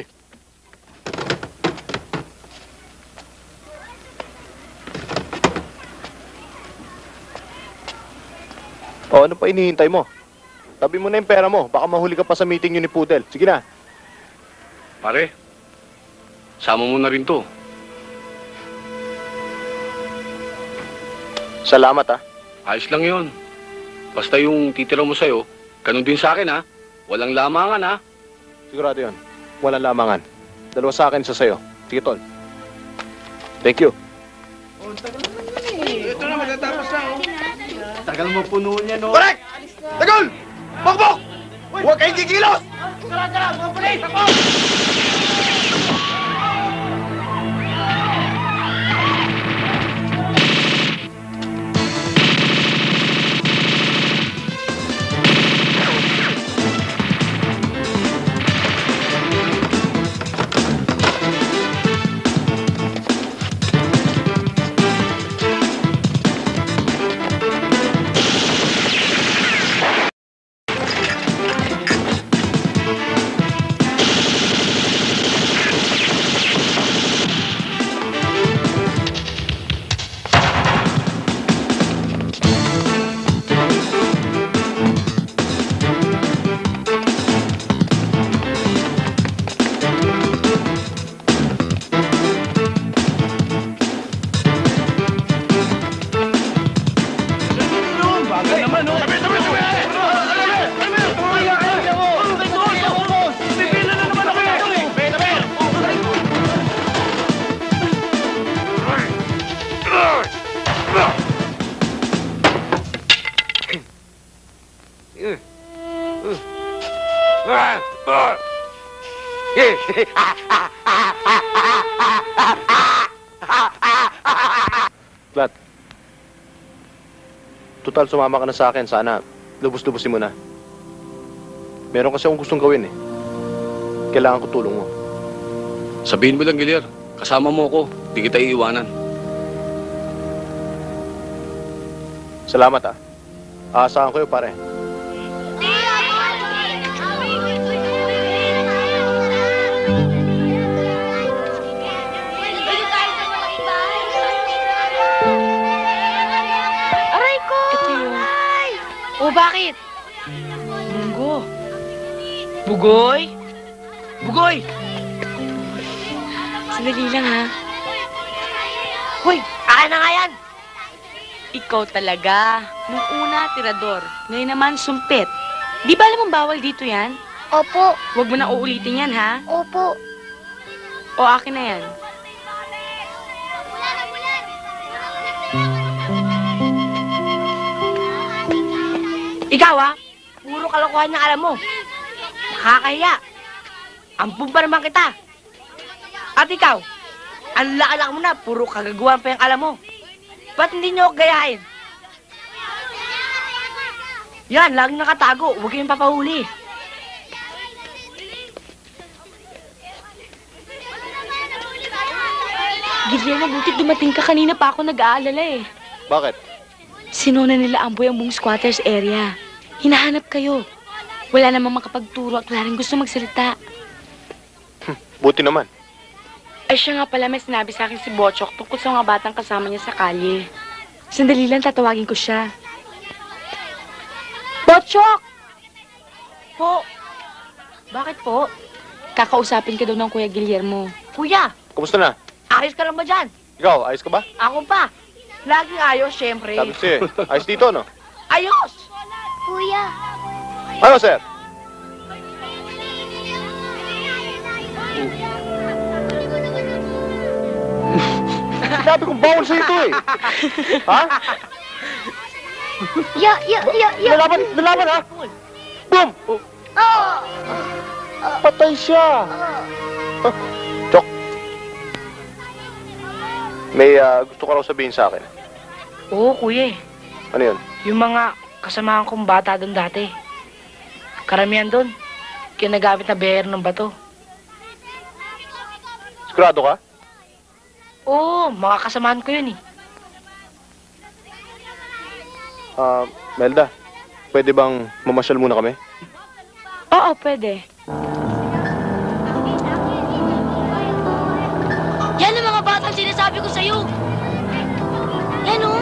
O ano pa inihintay mo? Tabi mo na yung pera mo. Baka mahuli ka pa sa meeting yun ni Pudel. Sige na. Pare, sama mo na rin to. Salamat ah. Ayos lang yun. Basta yung titira mo sa'yo, ganun din sa akin ha. Walang lamangan ha. Sigurado yun. Walang lamangan. Dalawa sa akin, isa sa'yo. Sige, Tol. Thank you. Ito na, matatapos na, oh. Tagal mo puno niya, no? Correct! Tagol! Bakbok! Huwag kayong kikilos! Tara, tara, mga pulis, ako! Plat. Total, sumama ka na sa akin. Sana, lubos-lubosin mo na. Meron kasi akong gustong gawin eh. Kailangan ko tulong mo. Sabihin mo lang, Gilyar. Kasama mo ako. Di kita iiwanan. Salamat ah. Aasahan ko yun, pare. Aray ko! Ito yun. O, bakit? Bunggo. Bugoy? Bugoy! Sandali lang ha. Hoy, akin na nga yan! Ikaw talaga. Nung una, tirador. Ngayon naman, sumpit. Di ba alam mong bawal dito yan? Opo. Huwag mo na uulitin yan, ha? Opo. O akin na yan. Ikaw ah, puro kalokohan yung alam mo. Nakakahiya. Ampun pa naman kita. At ikaw, ang laka-laka mo na, puro kagagawan pa yung alam mo. Ba't hindi niyo ako gayahin? Yan, laging nakatago. Huwag kayong papahuli. Gilyar, mabutit dumating ka. Kanina pa ako nag-aalala eh. Bakit? Sinuna nila Amboy ang buong squatters area. Hinahanap kayo. Wala namang makapagturo at wala rin gusto magsalita. Buti naman. Ay siya nga pala, may sinabi sa akin si Bochok tungkol sa mga batang kasama niya sa kalye. Sandali lang, tatawagin ko siya. Bochok! Po? Bakit po? Kakausapin ka daw ng Kuya Guillermo. Kuya, Kumusta na? ayos ka lang ba dyan? Ikaw, ayos ka ba? Ako pa. Laging ayos, syempre. Sabi siya eh. Ayos dito, no? Ayos! Kuya. Ano, sir? Sinabi kong bawal sa ito eh. Ha? Ya, ya, ya, ya. Lalaban, lalaban ha? Boom! Oh. Patay siya. Huh? Chok. May ah, gusto ka raw sabihin sa akin. Oo, kuya eh. Ano yun? Yung mga kasamahan kong bata doon dati. Karamihan doon, kinagamit na beher ng bato. Sigurado ka? Oo, mga kasamahan ko yun eh. Ah, Melda, pwede bang mamasyal muna kami? Oo, pwede. Yan ang mga batang sinasabi ko sa'yo. Yan oh.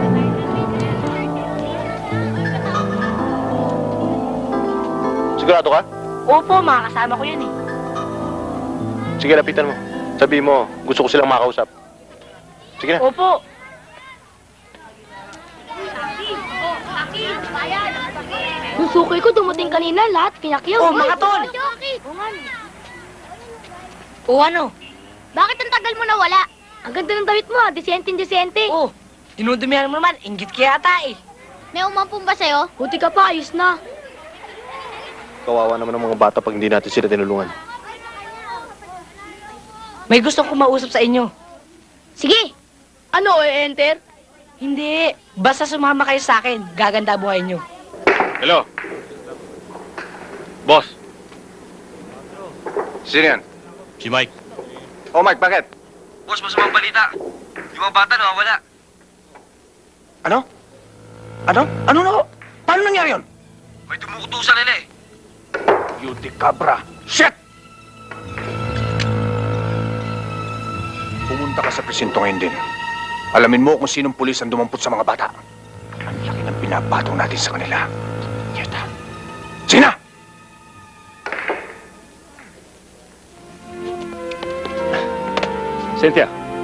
Sigurado ka? Opo, mga kasama ko yan eh. Sige, lapitan mo. Sabi mo, gusto ko silang makausap. Sige na. Opo. Yung sukoy ko dumating kanina, lahat pinakyaw. Oh, mga tol! Oo nga, no. O ano? Bakit ang tagal mo nawala? Ang ganda ng damit mo, ah. Disente-disente. Oh, dinudumihan mo naman. Inggit ka yata eh. May umampun ba sa'yo? Buti ka pa, ayos na. Kawawa naman ng mga bata pag hindi natin sila tinulungan. May gustong kumausap sa inyo. Sige. Ano, e-enter? Hindi. Basta sumama kayo sa akin. Gaganda buhay nyo. Hello? Boss? Sino yan? Si Mike. Oh, Mike, bakit? Boss, masamang balita. Yung mga bata nawawala. Ano? Ano? Ano na? Paano nangyari yun? May dumukutusan nila eh. Beauty Cabra. Shit! Pumunta ka sa presinto ngayon din. Alamin mo kung sinong pulis ang dumampot sa mga bata. Ang laki ng pinapatong natin sa kanila. Yeta. Sina! Cynthia,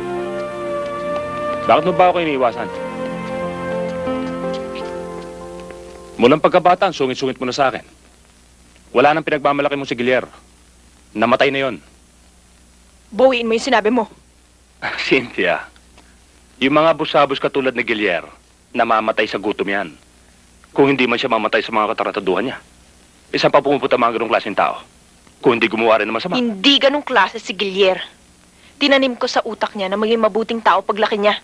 bakit mo ba ako iniiwasan? Mulang pagkabata, sungit-sungit mo na sa akin. Wala nang pinagmamalaki mo si Guillermo. Namatay na yon. Bawiin mo yung sinabi mo. Cynthia, yung mga busabos katulad ni Guillermo, namamatay sa gutom yan. Kung hindi man siya mamatay sa mga katarataduhan niya. Isang pa pumupunta mga ganong klaseng tao. Kung hindi gumawa rin ng masama. Hindi ganong klase si Guillermo. Tinanim ko sa utak niya na maging mabuting tao paglaki niya.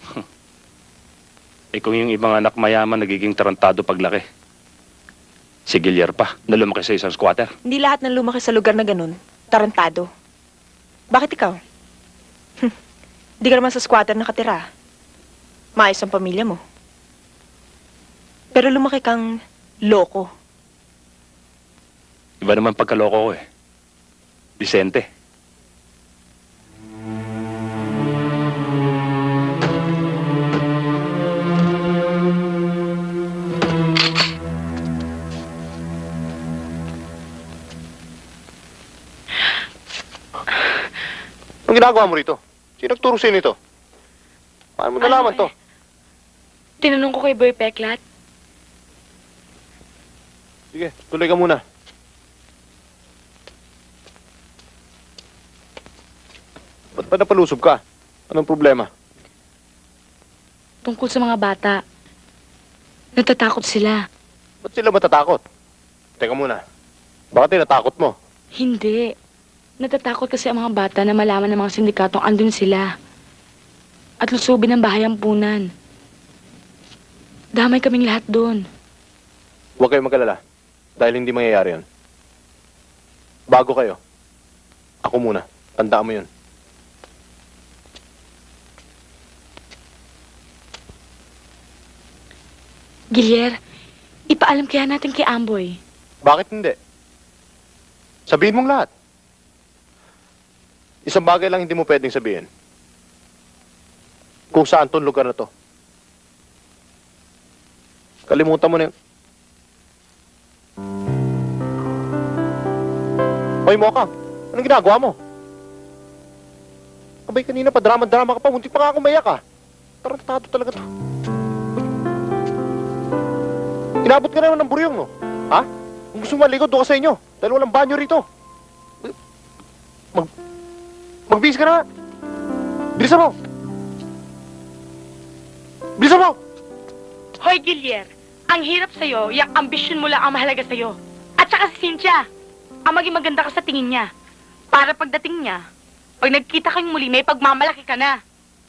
Eh kung yung ibang anak mayaman nagiging tarantado paglaki. Si Guillermo pa, na lumaki sa isang squatter. Hindi lahat ng lumaki sa lugar na ganun, tarantado. Bakit ikaw? Hindi ka naman sa squatter nakatira. Maayos ang pamilya mo. Pero lumaki kang loko. Iba naman pagkaloko ko eh. Vicente. Anong ginagawa mo rito? Sino nagturo sa'yo nito? Paano mo nalaman to? Tinanong ko kay Boy Peklat. Sige, tuloy ka muna. Ba't ba napalusob ka? Anong problema? Tungkol sa mga bata. Natatakot sila. Ba't sila matatakot? Teka muna. Bakit tinatakot mo? Hindi. Natatakot kasi ang mga bata na malaman ng mga sindikatong andun sila. At lusubin ang bahay ampunan. Damay kaming lahat doon. Huwag kayong mag-alala. Dahil hindi mangyayari yun. Bago kayo. Ako muna. Tandaan mo yun. Guillermo, ipaalam kaya natin kay Amboy. Bakit hindi? Sabihin mong lahat. Isang bagay lang hindi mo pwedeng sabihin. Kung saan tong lugar na to. Kalimutan mo na yung... Hoy, Mokang! Anong ginagawa mo? Abay, kanina pa drama-drama ka pa. Muntik pa nga akong mayak ah. Tarantado talaga to. Inabot ka naman ng buryong, no? Ha? Kung gusto mo malikod, doon ka sa inyo. Dahil walang banyo rito. Mag... Magbihis ka na! Bilisan mo! Bilisan mo! Hoy, Guillermo, ang hirap sa'yo, yung ambisyon mo lang ang mahalaga sa'yo. At saka si Cynthia, ang maging maganda ka sa tingin niya. Para pagdating niya, pag nagkita kayong muli, may pagmamalaki ka na.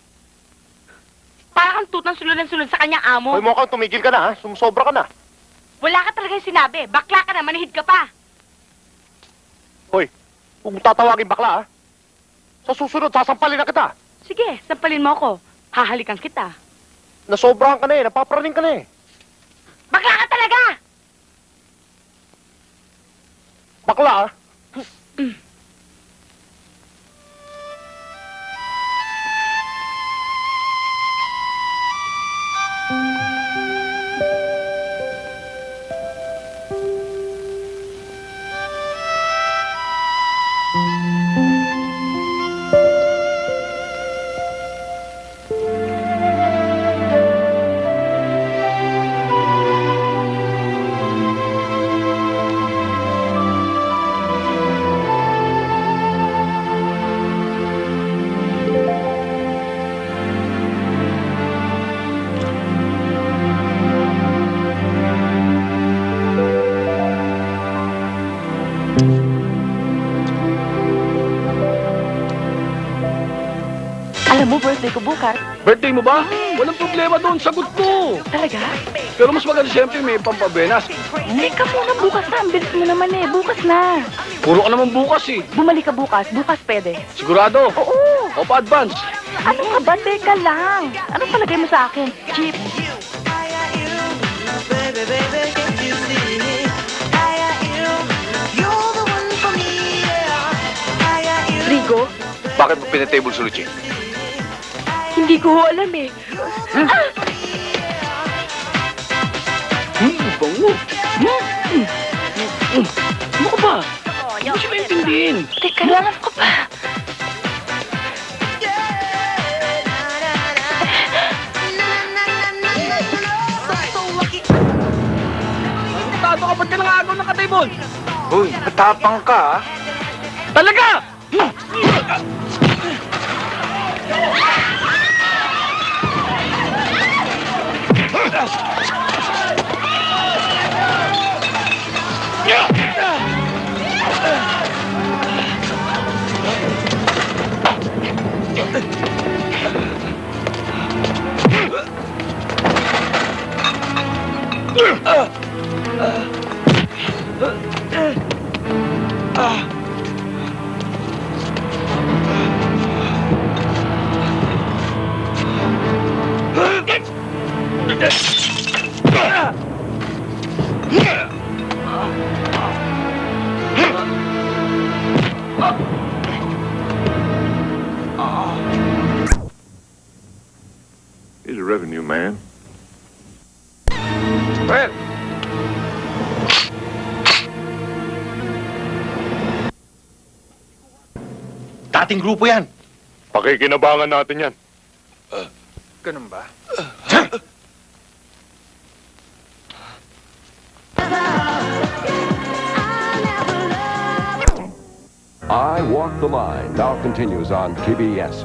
Para kang tutang sunod ng sunod sa kanyang amo. Hoy, Mokang, tumigil ka na, ha? Sumusobra ka na. Wala ka talagang sinabi. Bakla ka na, manihid ka pa. Hoy, huwag mo tatawagin bakla, ha? Sa susunod, sasampalin na kita. Sige, sampalin mo ako. Hahalikan kita. Nasobrahan ka na eh, napapraning ka na eh. Bakla ka talaga! Bakla, ha? Mm. Alam mo, birthday ko bukas. Birthday mo ba? Walang problema doon, sagot mo. Talaga? Pero mas maganda siyempre may pampabenas. Teka muna, bukas na. Ang bilis mo naman eh. Bukas na. Puro ka naman bukas eh. Bumalik ka bukas. Bukas pwede. Sigurado? Oo. O pa-advance? Ano ka ba? Teka lang. Anong palagay mo sa akin? Cheap. Rigo? Bakit mo pinatable si Lucy? Hindi ko ho alam eh. Hmm, bango. Hmm. Hmm. Ano ka ba? Hindi ko siya maintindihin. Teka lang, ano ka ba? Tato ka, ba't ka nangagaw ng katibon? Uy, matapang ka, ah. Talaga! Here's your revenue, man. Well, Dating grupo yan. Pakikinabangan natin yan. ganun ba? I Walk the Line now continues on P B S.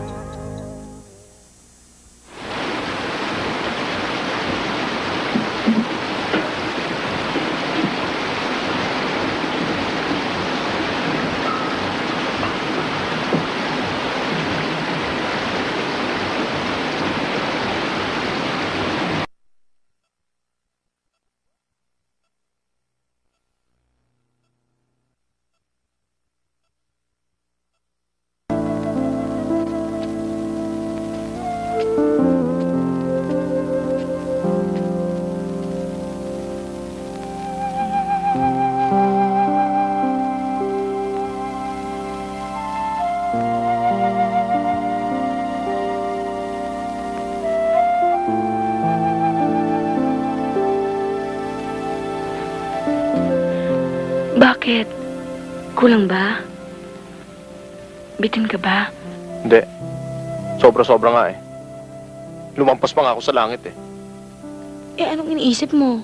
Bakit? Kulang ba? Bitin ka ba? Hindi. Sobra-sobra nga eh. Lumampas pa nga ako sa langit eh. Eh, anong iniisip mo?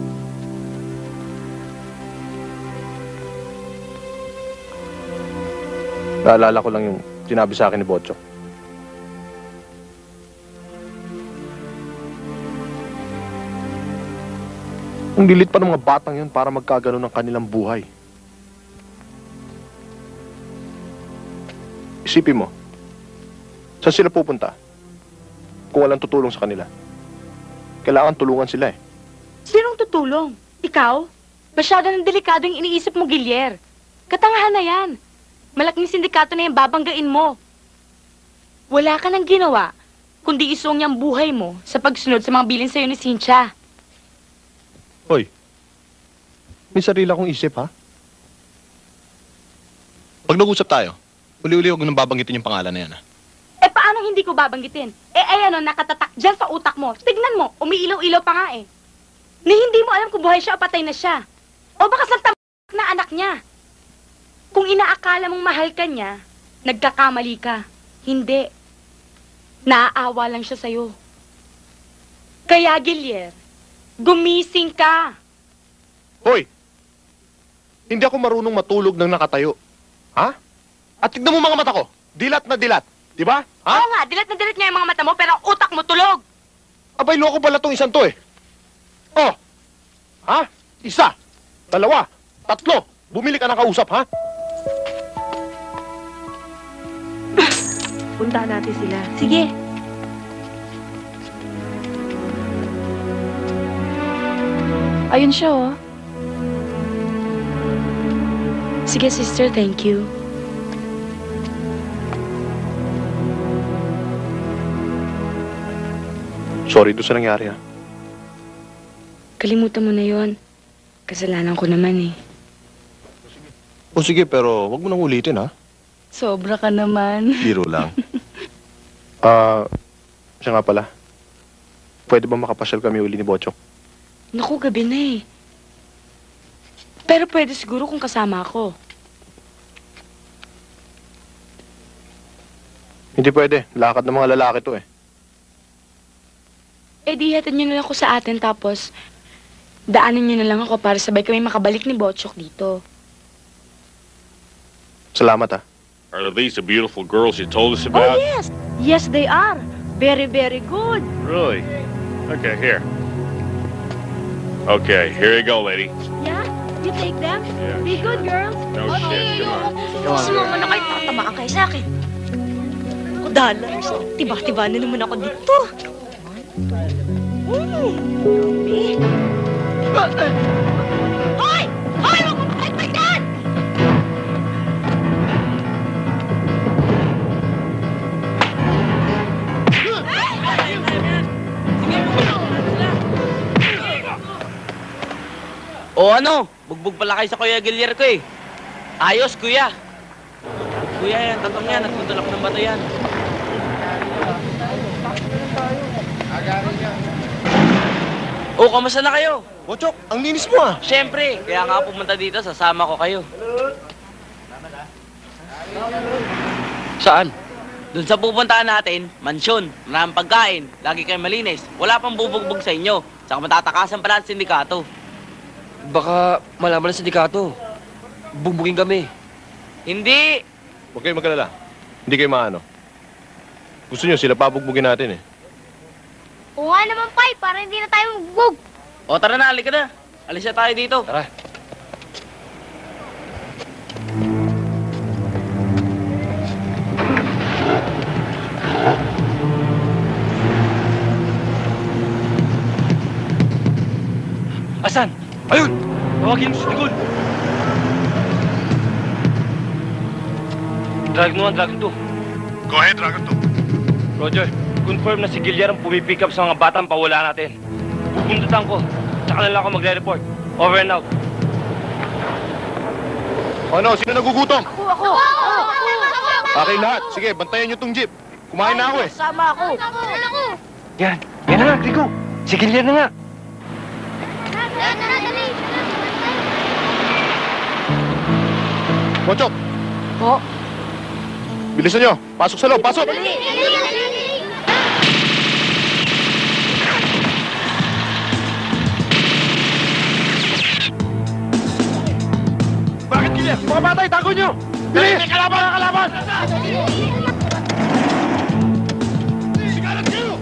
Naalala ko lang yung sinabi sa akin ni Bocho. Ang lilit pa ng mga batang yun para magkagano ng kanilang buhay. Isipin mo, saan sila pupunta kung walang tutulong sa kanila? Kailangan tulungan sila eh. Sinong tutulong? Ikaw? Masyado ng delikado yung iniisip mo, Gilier. Katangahan na yan. Malaking sindikato na yung babanggain mo. Wala ka nang ginawa, kundi isong niyang buhay mo sa pagsunod sa mga bilin sa'yo ni Cynthia. Hoy, may sarili akong isip ha? Pag nag-usap tayo, uli-uli huwag nang babanggitin yung pangalan na yan, ha? Eh, paano hindi ko babanggitin? Eh, ay ano, nakatatak dyan sa utak mo. Tignan mo, umiilaw-ilaw pa nga eh. Ni hindi mo alam kung buhay siya o patay na siya. O baka sa na anak niya. Kung inaakala mong mahal ka niya, nagkakamali ka. Hindi. Naaawa lang siya sa'yo. Kaya, Gilier, gumising ka. Hoy! Hindi ako marunong matulog ng nakatayo. Ha? At tignan mo mga mata ko. Dilat na dilat. Di ba? Ha? Oo nga, dilat na dilat nga yung mga mata mo, pero ang utak mo tulog. Abay, loko pala tong isang to eh. Oh! Ha? Isa, dalawa, tatlo. Bumili ka ng kausap, ha? Puntahan natin sila. Sige. Ayun siya, oh. Sige, sister, thank you. Sorry doon sa nangyari, ha? Kalimutan mo na yon. Kasalanan ko naman, eh. O sige, pero wag mo nang ulitin, ha? Sobra ka naman. Biro lang. Ah, siya nga pala. Pwede ba makapasyal kami uli ni Bochok? Naku, gabi na, eh. Pero pwede siguro kung kasama ako. Hindi pwede. Lakad ng mga lalaki to, eh. Eh, di hatid niyo na lang ako sa atin, tapos daanan niyo na lang ako para sabay kami makabalik ni Botchok dito. Salamat, ha? Are these the beautiful girls you told us Oh, about? yes. Yes, they are. Very, very good. Really? Okay, here. Okay, here you go, lady. Yeah? You take them? Be good, girls. No shit, come on. Gusto mo naman na kayo tatamaan kayo sa akin. Ako, dollars. Tiba-tiba na naman ako dito. Mm. Eh. Hoy! Hoy! Huwag mo pakitagdan! O ano, bugbog pala kayo sa Kuya Gilier ko eh. Ayos, kuya. Kuya, yan, tatong yan. Nagtutulak ng bato yan. O, kamusta na kayo? Bochok, ang linis mo ah. Siyempre, kaya nga pumunta dito, sasama ko kayo. Saan? Doon sa pupuntahan natin, mansyon, maraming pagkain, lagi kayong malinis, wala pang bubugbog sa inyo, saka matatakasan pala ang sindikato. Baka malaman ng sindikato. Bugbugin kami. Hindi! Huwag kayo magkalala. Hindi kayo maano. Gusto nyo, sila pabugbugin natin, eh. Oo nga naman, Pai, para hindi na tayo magbog. O tara na, halika na. Alis na tayo dito. Tara. Asan? Ayun! Tawagin mo si Tigol. Dragon one, Dragon two. Go ahead, Dragon two. Roger, confirm na si Gilier ang pumipick up sa mga batang pawala natin. Pupundutan ko, tsaka na lang ako magre-report. Over and out. Ano, sino nagugutom? Ako, ako! Ako! Okay lahat. Sige, bantayan nyo tong jeep. Kumain na ako, eh. Sama ako! Ako! Yan. Yan na nga, Rico. Si Gilier na nga. Tara, tara, dali. Bochok, Po? bilisan nyo. Pasok sa loob, pasok! Dali, dali, dali. Bakit, Gilier? Mga batay, tago nyo! Dali! May kalaban na kalaban! Sigalan kayo!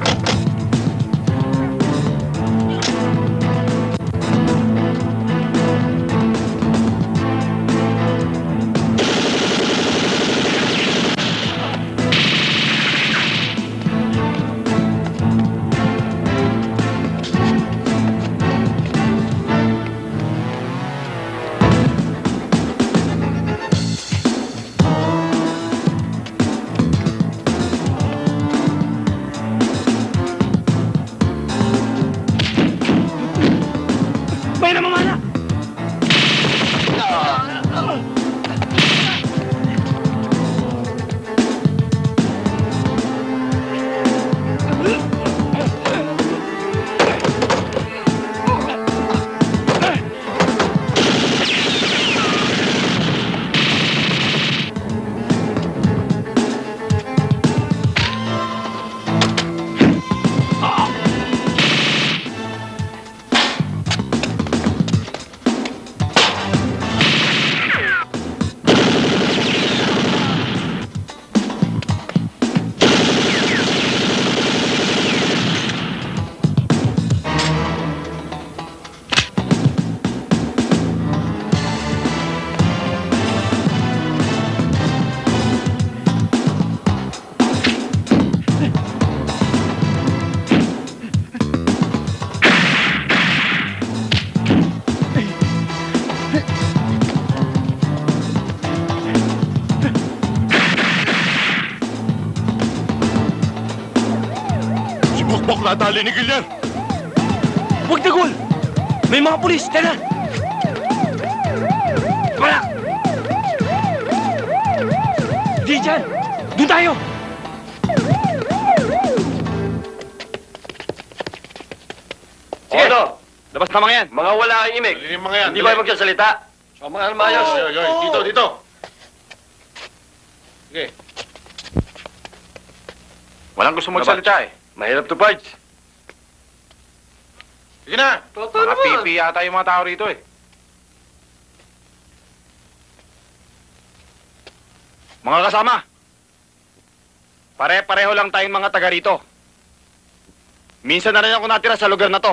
ako nadali ni Gillian! Huwag na, Gul! May mga pulis! Tara! Wala! Di dyan! Doon tayo! Sige! Ano? Labas na mga yan! Mga wala kang imig! Mga yan! Hindi ba yung magsasalita? So, mga mayos! Yoy, yoy, dito, dito! Sige. Walang gusto magsalita eh. Mahirap to, Pards. Sige na! Totoo Mga naman. pipi yata yung mga tao rito eh. Mga kasama, pare-pareho lang tayong mga taga rito. Minsan na rin ako natira sa lugar na to.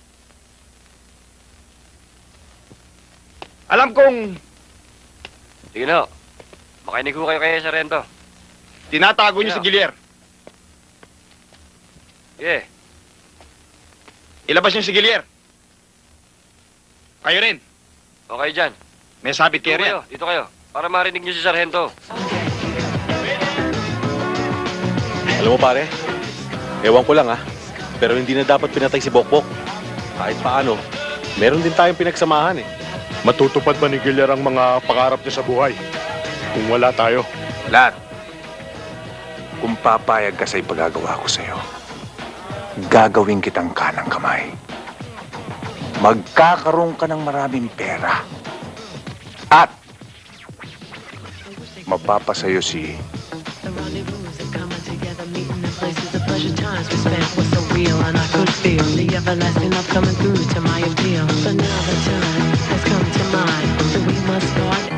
Alam kong... Sige na. Makinig ko kayo kay Sarento. Tinatago niyo si Gilier. Sige. Ilabas niyo si Gilier. Kayo rin. Okay dyan. May sabit Dito kayo kayo. rin. Dito kayo. Para marinig niyo si Sargento. Alam mo pare, ewan ko lang ah, pero hindi na dapat pinatay si Bokbok. Kahit paano, meron din tayong pinagsamahan eh. Matutupad ba ni Gillian ang mga pangarap niya sa buhay? Kung wala tayo. Lahat. Kung papayag ka sa ipagagawa ko sa'yo, gagawin kitang kanang kamay. Magkakaroon ka ng maraming pera. At mapapasayo si Places, the pleasure times we spent was so real, and I could feel the everlasting love coming through to my appeal. But now the time has come to mind, so we must start.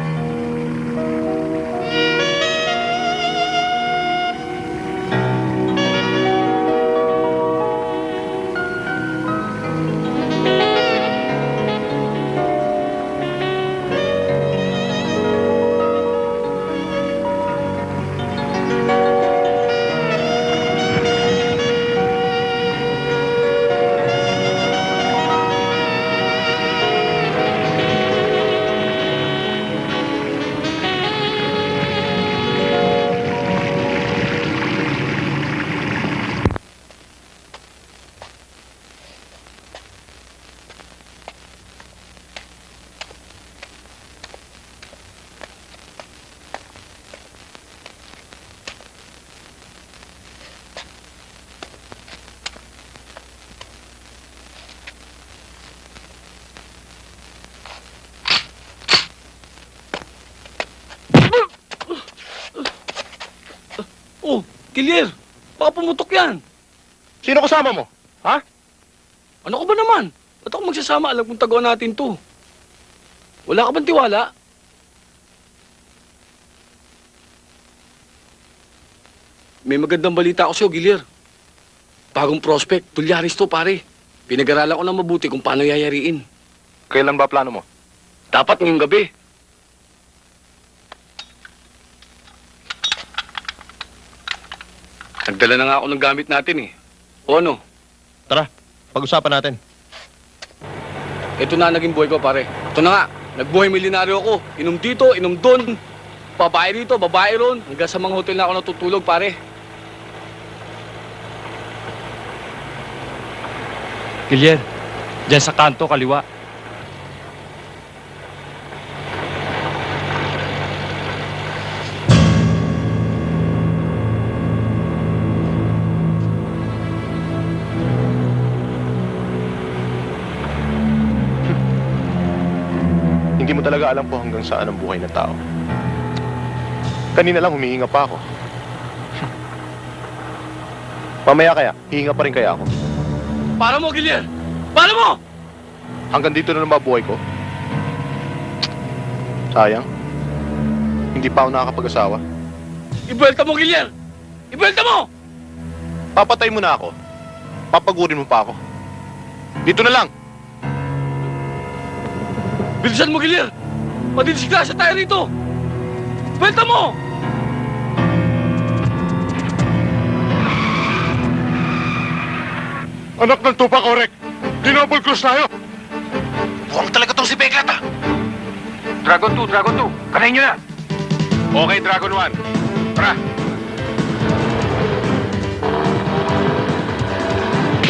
Oh, Gilier! Baka pumutok yan. Sino kasama mo? Ha? Ano ka ba naman? Ba't ako magsasama? Alam kong tagawa natin to. Wala ka bang tiwala? May magandang balita ako sa'yo, Gilier. Bagong prospect, tulyaris to, pare. Pinag-aralan ko na mabuti kung paano yayariin. Kailan ba plano mo? Dapat ngayong gabi. Nagdala na nga ako ng gamit natin eh. O ano? Tara, pag-usapan natin. Ito na naging buhay ko, pare. Ito na nga. Nagbuhay milyonaryo ako. Inom dito, inom doon. Babae rito, babae ron. Hanggang sa mga hotel na ako natutulog, pare. Gilier, dyan sa kanto, kaliwa. Hindi mo talaga alam po hanggang saan ang buhay ng tao. Kanina lang humihinga pa ako. Mamaya kaya, hihinga pa rin kaya ako. Para mo, Gilier! Para mo! Hanggang dito na naman buhay ko. Sayang. Hindi pa ako nakakapag-asawa. Ibuelta mo, Gilier! Ibuelta mo! Papatay mo na ako. Papagurin mo pa ako. Dito na lang! Bilisan mo, Gilier! Madidisgrasya tayo rito! Ibuelta mo! Anak ng Tupac, Orek! Dinouble cross tayo! Buwang talaga tong si Peklat ah! Dragon two, Dragon two. Kanayin nyo na. Okay, Dragon one. Tara!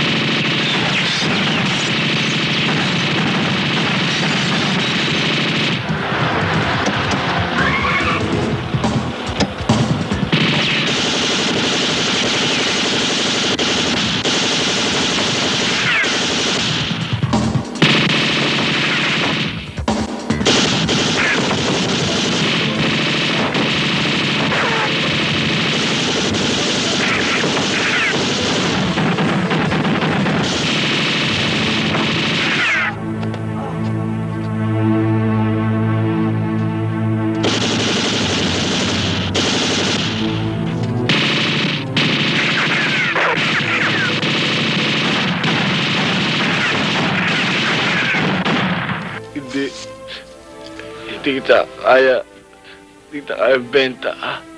Hindi kita kaya. Hindi kita kaya benta.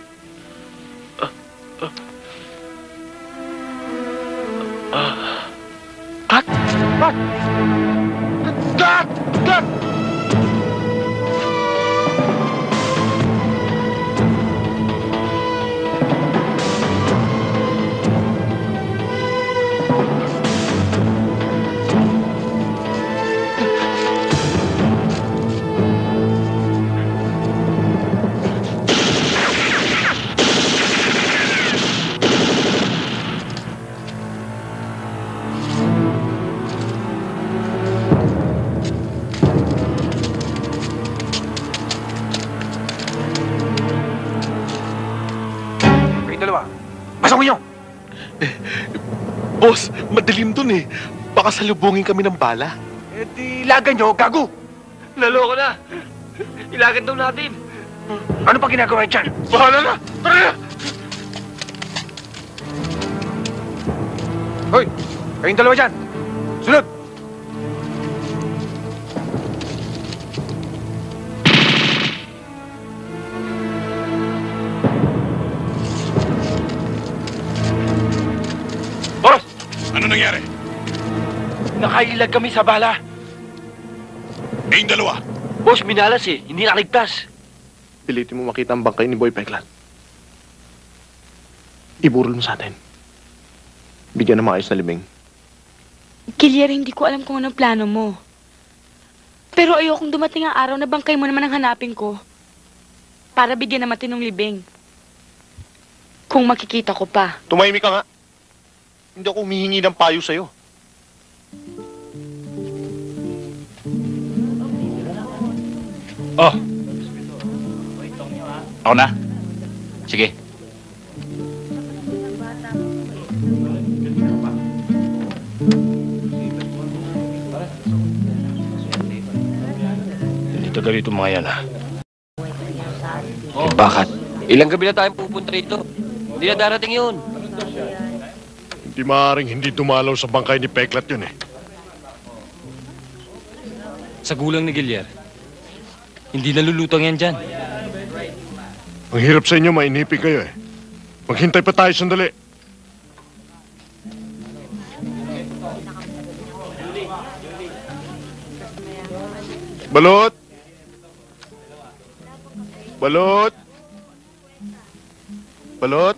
Cut! Cut! Cut! Cut! Boss, madilim dun eh. Baka salubungin kami ng bala. Eh di ilagan nyo, gago! Naloko na. Ilagan daw natin. Ano pa ginagawa dyan? Bahala na! Tara na! Hoy! Kayong dalawa dyan! Sunod! Boss! Ano nangyari? Nakailag kami sa bala. Eh, yung dalawa. Boss, minalas eh. Hindi nakaligtas. Pilitin mo makita ang bangkay ni Boy Peklat. Iburol mo sa atin. Bigyan ng maayos na libing. Gilyar, hindi ko alam kung anong plano mo. Pero ayokong dumating ang araw na bangkay mo naman ang hanapin ko. Para bigyan ng matinong libing. Kung makikita ko pa. Tumahimik ka nga. Hindi ako humihingi ng payo sa'yo. Oh. Ako na. Sige. Hindi taga rito mga yan, ha? Oh. Bakit? Ilang gabi na tayong pupunta rito. Hindi na darating yun. Hindi maaaring hindi dumalaw sa bangkay ni Peklat yun eh. Sa gulang ni Gilyar. Hindi nalulutang yan dyan. Ang hirap sa inyo, mainipin kayo eh. Maghintay pa tayo sandali. Balot! Balot! Balot!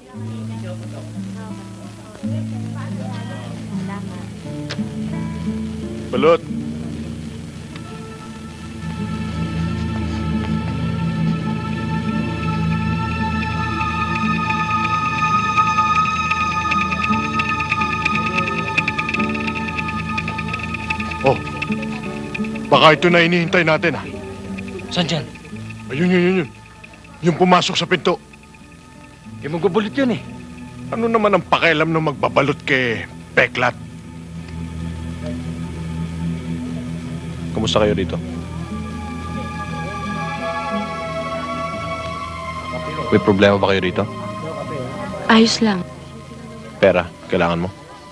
Balot! Oh, baka ito na inihintay natin, ha? Saan dyan? Ayun, yun, yun, yun. Yung pumasok sa pinto. Eh, magbabalot yun eh. Ano naman ang pakialam ng magbabalot kay Peklat? Kamusta kayo dito? May problema ba kayo dito? Ayos lang. Pera, kailangan mo?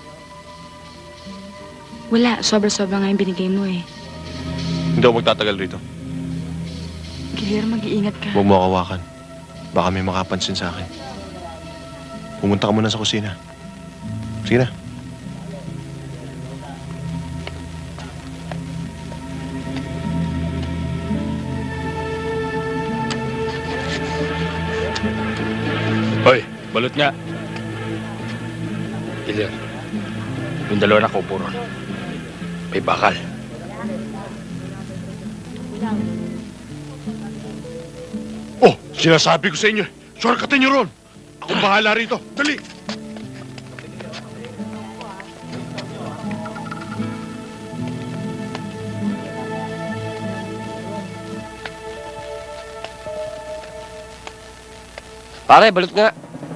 Wala, sobra-sobra nga yung binigay mo eh. Hindi ako magtatagal rito. Gilyar, mag-iingat ka. Huwag mo akawakan. Baka may makapansin sa akin. Pumunta ka muna sa kusina. Sige na. Hoy, balot nga. Gilyar, yung dalawa na kaupo ron. May bakal. Oh, sinasabi ko sa inyo, shortcutin nyo ron. Akong bahala rito. Dali! Pare, balot nga.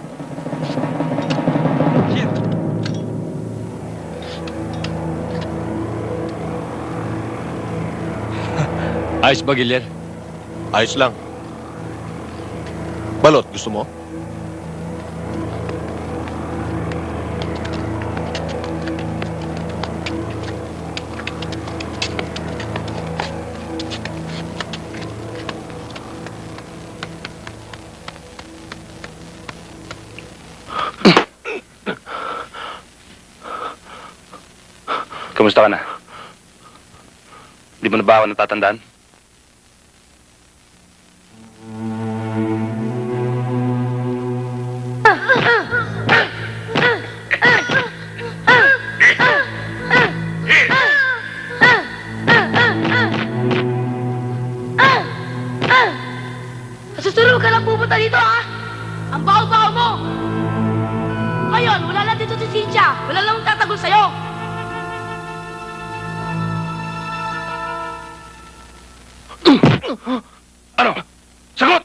Ayos ba, Gilyar? Ayos lang. Balot, gusto mo? Kamusta ka na? Di mo na ba ako natatandaan? Susunod ka lang pupunta dito, ha? Ang baho-baho mo! Ngayon, wala lang dito si Cynthia. Wala lang tatagol sa'yo. Ano? Sagot!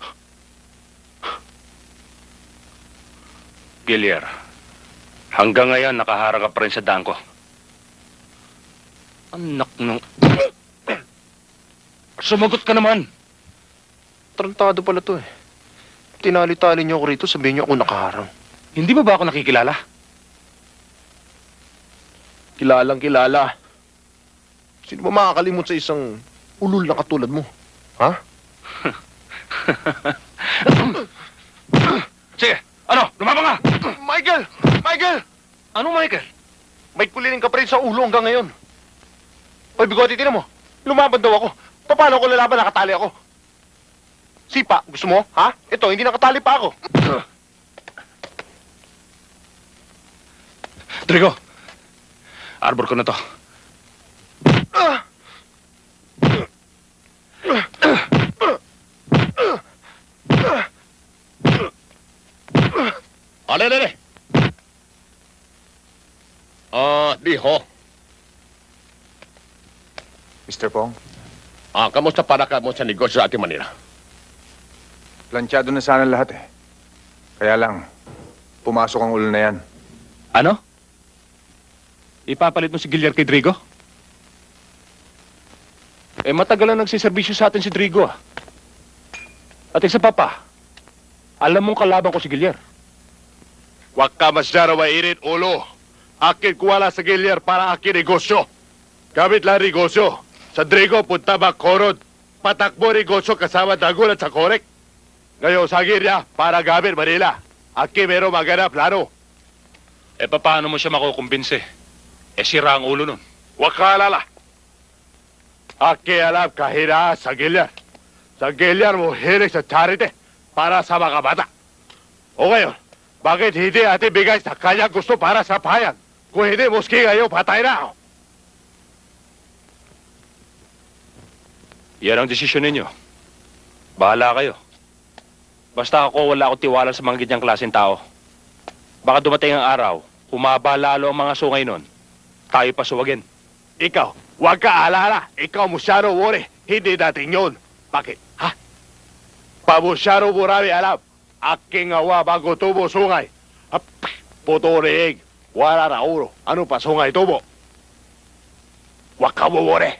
Gilier, hanggang ngayon nakaharang ka pa rin sa daan ko. Anak ng... Sumagot ka naman! Tarantado pala to eh. Tinali-tali niyo ako rito, sabihin niyo ako nakaharang. Hindi ba ba ako nakikilala? Kilalang kilala. Sino ba makakalimot sa isang ulul na katulad mo? Ha? Sige, ano? Lumabang ka! Michael! Michael! Ano, Michael? May kuliling ka pa rin sa ulo hanggang ngayon. Hoy, Bigote, tinan mo. Lumaban daw ako. Paano ako lalaban? Nakatali ako. Sipa, gusto mo? Ha? Ito, hindi nakatali pa ako. Drigo, arbor ko na to. Ale, ale, ale. Ah, diho. mister Pong, Ah, kamusta para ka mo sa negosyo sa ating Manila? planchado na sana lahat eh. Kaya lang, pumasok ang ulo na yan. Ano? Ipapalit mo si Gilier kay Drigo? Eh, matagal na nagsiservisyo sa atin si Drigo, ah. At isa pa pa, alam mong kalaban ko si Gilier. Huwag ka masyado mainit, ulo. Akin kuwala sa Gilier para akin negosyo. Gamit lang negosyo. Sa Drigo, punta Bacorod. Patakbo negosyo kasama Dagul at sa Korek. Ngayon, sa Gilia, para gamit Manila. Akin meron maganda plano. Eh, paano mo siya makukumbinse? Eh, sira ang ulo nun. Huwag ka alala. Akin alam kahina sa Gilier. Sa Gilier mo hilig sa charity para sa mga bata. O ngayon, bakit hindi atin bigay sa kanya gusto para sa bayan? Kung hindi, muski ngayon, patay na ako. Yan ang desisyon ninyo. Bahala kayo. Basta ako, wala akong tiwala sa mga ganyang klaseng tao. Baka dumating ang araw, humaba lalo ang mga sungay nun. Tayo pa suwagin. Ikaw, huwag ka alala. Ikaw masyado worry. Hindi natin yun. Bakit? Ha? Pamusyado marami alam. Aking awa bago tubo sungay. Ap, puto riig. Wala na ulo. Ano pa sungay tubo? Huwag ka mo worry.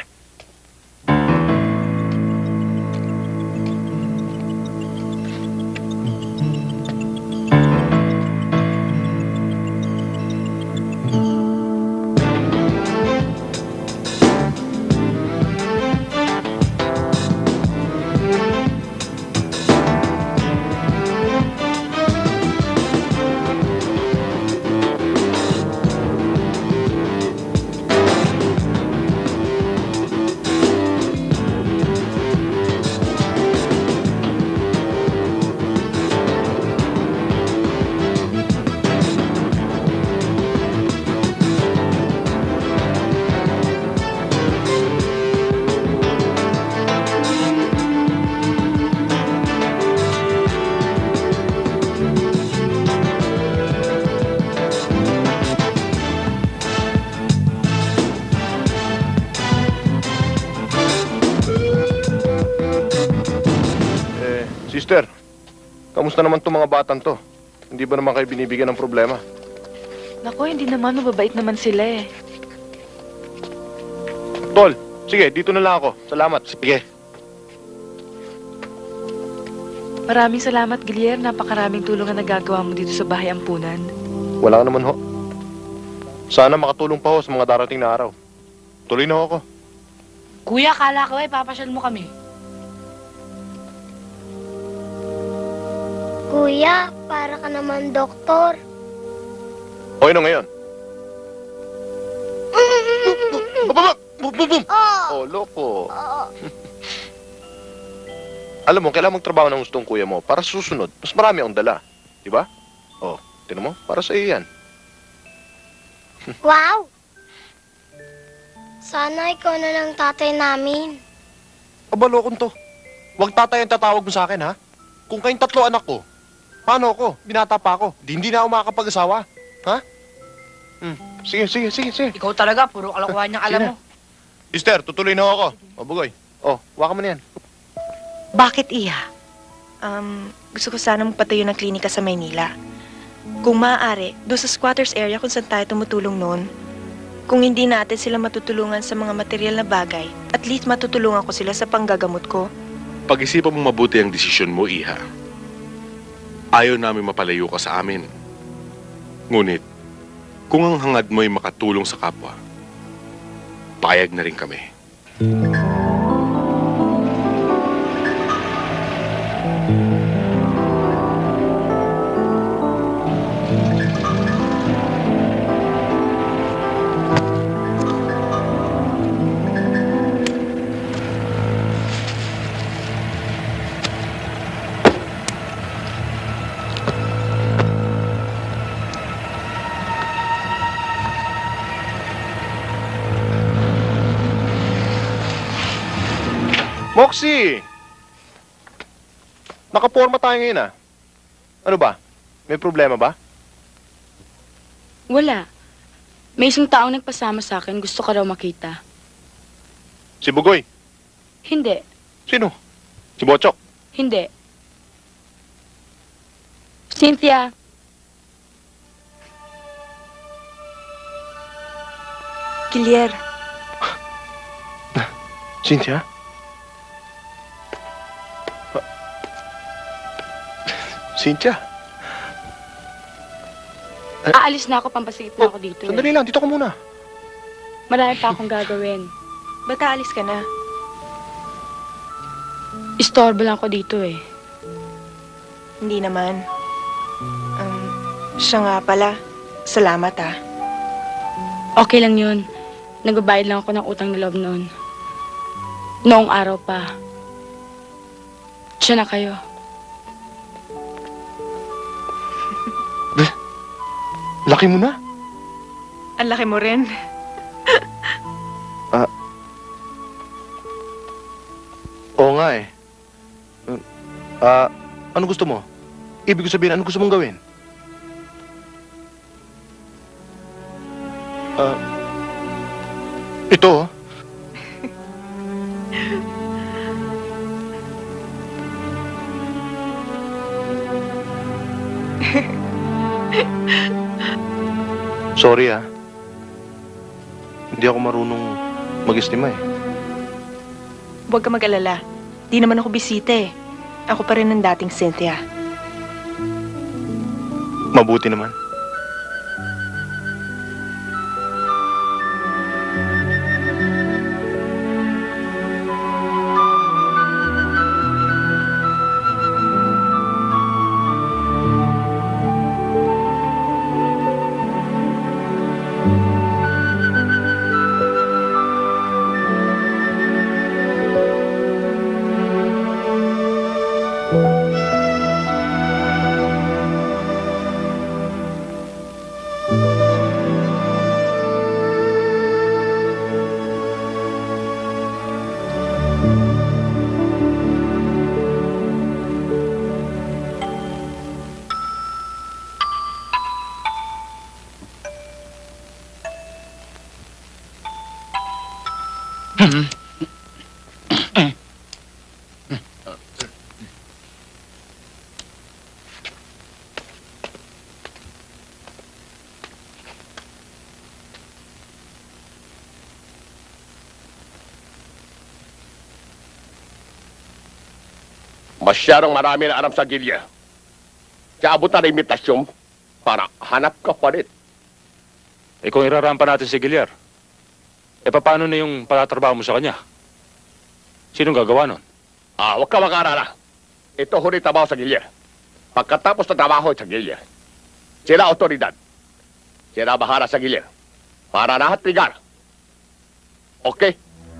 Sister, kamusta naman itong mga batang to? Hindi ba naman kayo binibigyan ng problema? Naku, hindi naman. Mababait naman sila eh. Tol, sige, dito na lang ako. Salamat. Sige. Maraming salamat, Gilier. Napakaraming tulong na nagagawa mo dito sa bahay ampunan. Wala naman ho. Sana makatulong pa ho sa mga darating na araw. Tuloy na ho ako. Kuya, kala ko eh, papasyal mo kami. Kuya, para ka naman doktor. O, ano ngayon? Baba! Boom, boom, boom! Oh, loko. Alam mo, kailangan magtrabaho ng gustong kuya mo para sa susunod. Mas marami ang dala. Di ba? Oh, tinan mo, para sa iyo yan. Wow! Sana ikaw na lang tatay namin. Aba, lokon to. Huwag tatay ang tatawag mo sa akin, ha? Kung kayong tatlo anak ko, paano ako? Binata pa ako. Di, hindi na ako makakapag-asawa. Ha? Hmm. Sige, sige, sige, sige. Ikaw talaga, puro kalokohan niyang alam mo. Mister, tutuloy na ako. O, Bugoy. O, waka mo na yan. Bakit, Iha? Um, gusto ko sana magpatayo ng klinika sa Maynila. Kung maaari, doon sa squatters area kung saan tayo tumutulong noon. Kung hindi natin sila matutulungan sa mga material na bagay, at least matutulungan ko sila sa panggagamot ko. Pag-isipan mo mabuti ang desisyon mo, Iha. Ayaw namin mapalayo ka sa amin. Ngunit, kung ang hangad mo'y makatulong sa kapwa, payag na rin kami. Moxie! Nakaporma tayo ngayon, ah. Ano ba? May problema ba? Wala. May isang taong nagpasama sa akin. Gusto ka raw makita. Si Bugoy? Hindi. Sino? Si Bochok? Hindi. Cynthia. Gilier. Cynthia? Cynthia? Aalis na ako, pampasigit na ako dito. Sandali lang, dito ka muna. Marami pa akong gagawin. Ba't aalis ka na? Istorbo lang ako dito eh. Hindi naman. Um, siya nga pala. Salamat ah. Okay lang yun. Nagbabayad lang ako ng utang na loob noon. Noong araw pa. Siya na kayo. Laki mo na. Ang laki mo rin. Ah. Oo nga eh. Ah, ano gusto mo? Ibig ko sabihin, ano gusto mong gawin? Ah. Ito. Sorry ah. Hindi ako marunong mag-estima eh. Huwag ka mag-alala. Di naman ako bisita eh. Ako pa rin ang dating Cynthia. Mabuti naman. Masyadong marami na alam sa gilya. Kaya abot na imitasyon para hanap ka pa rin. Eh kung irarampa natin si Giliar, eh paano na yung patatrabaho mo sa kanya? Sinong gagawa nun? Ah, huwag ka mag-arala. Ito huli trabaho sa gilya. Pagkatapos na trabaho sa gilya, sila otoridad. Sila bahala sa gilya. Para lahat pigar. Okay?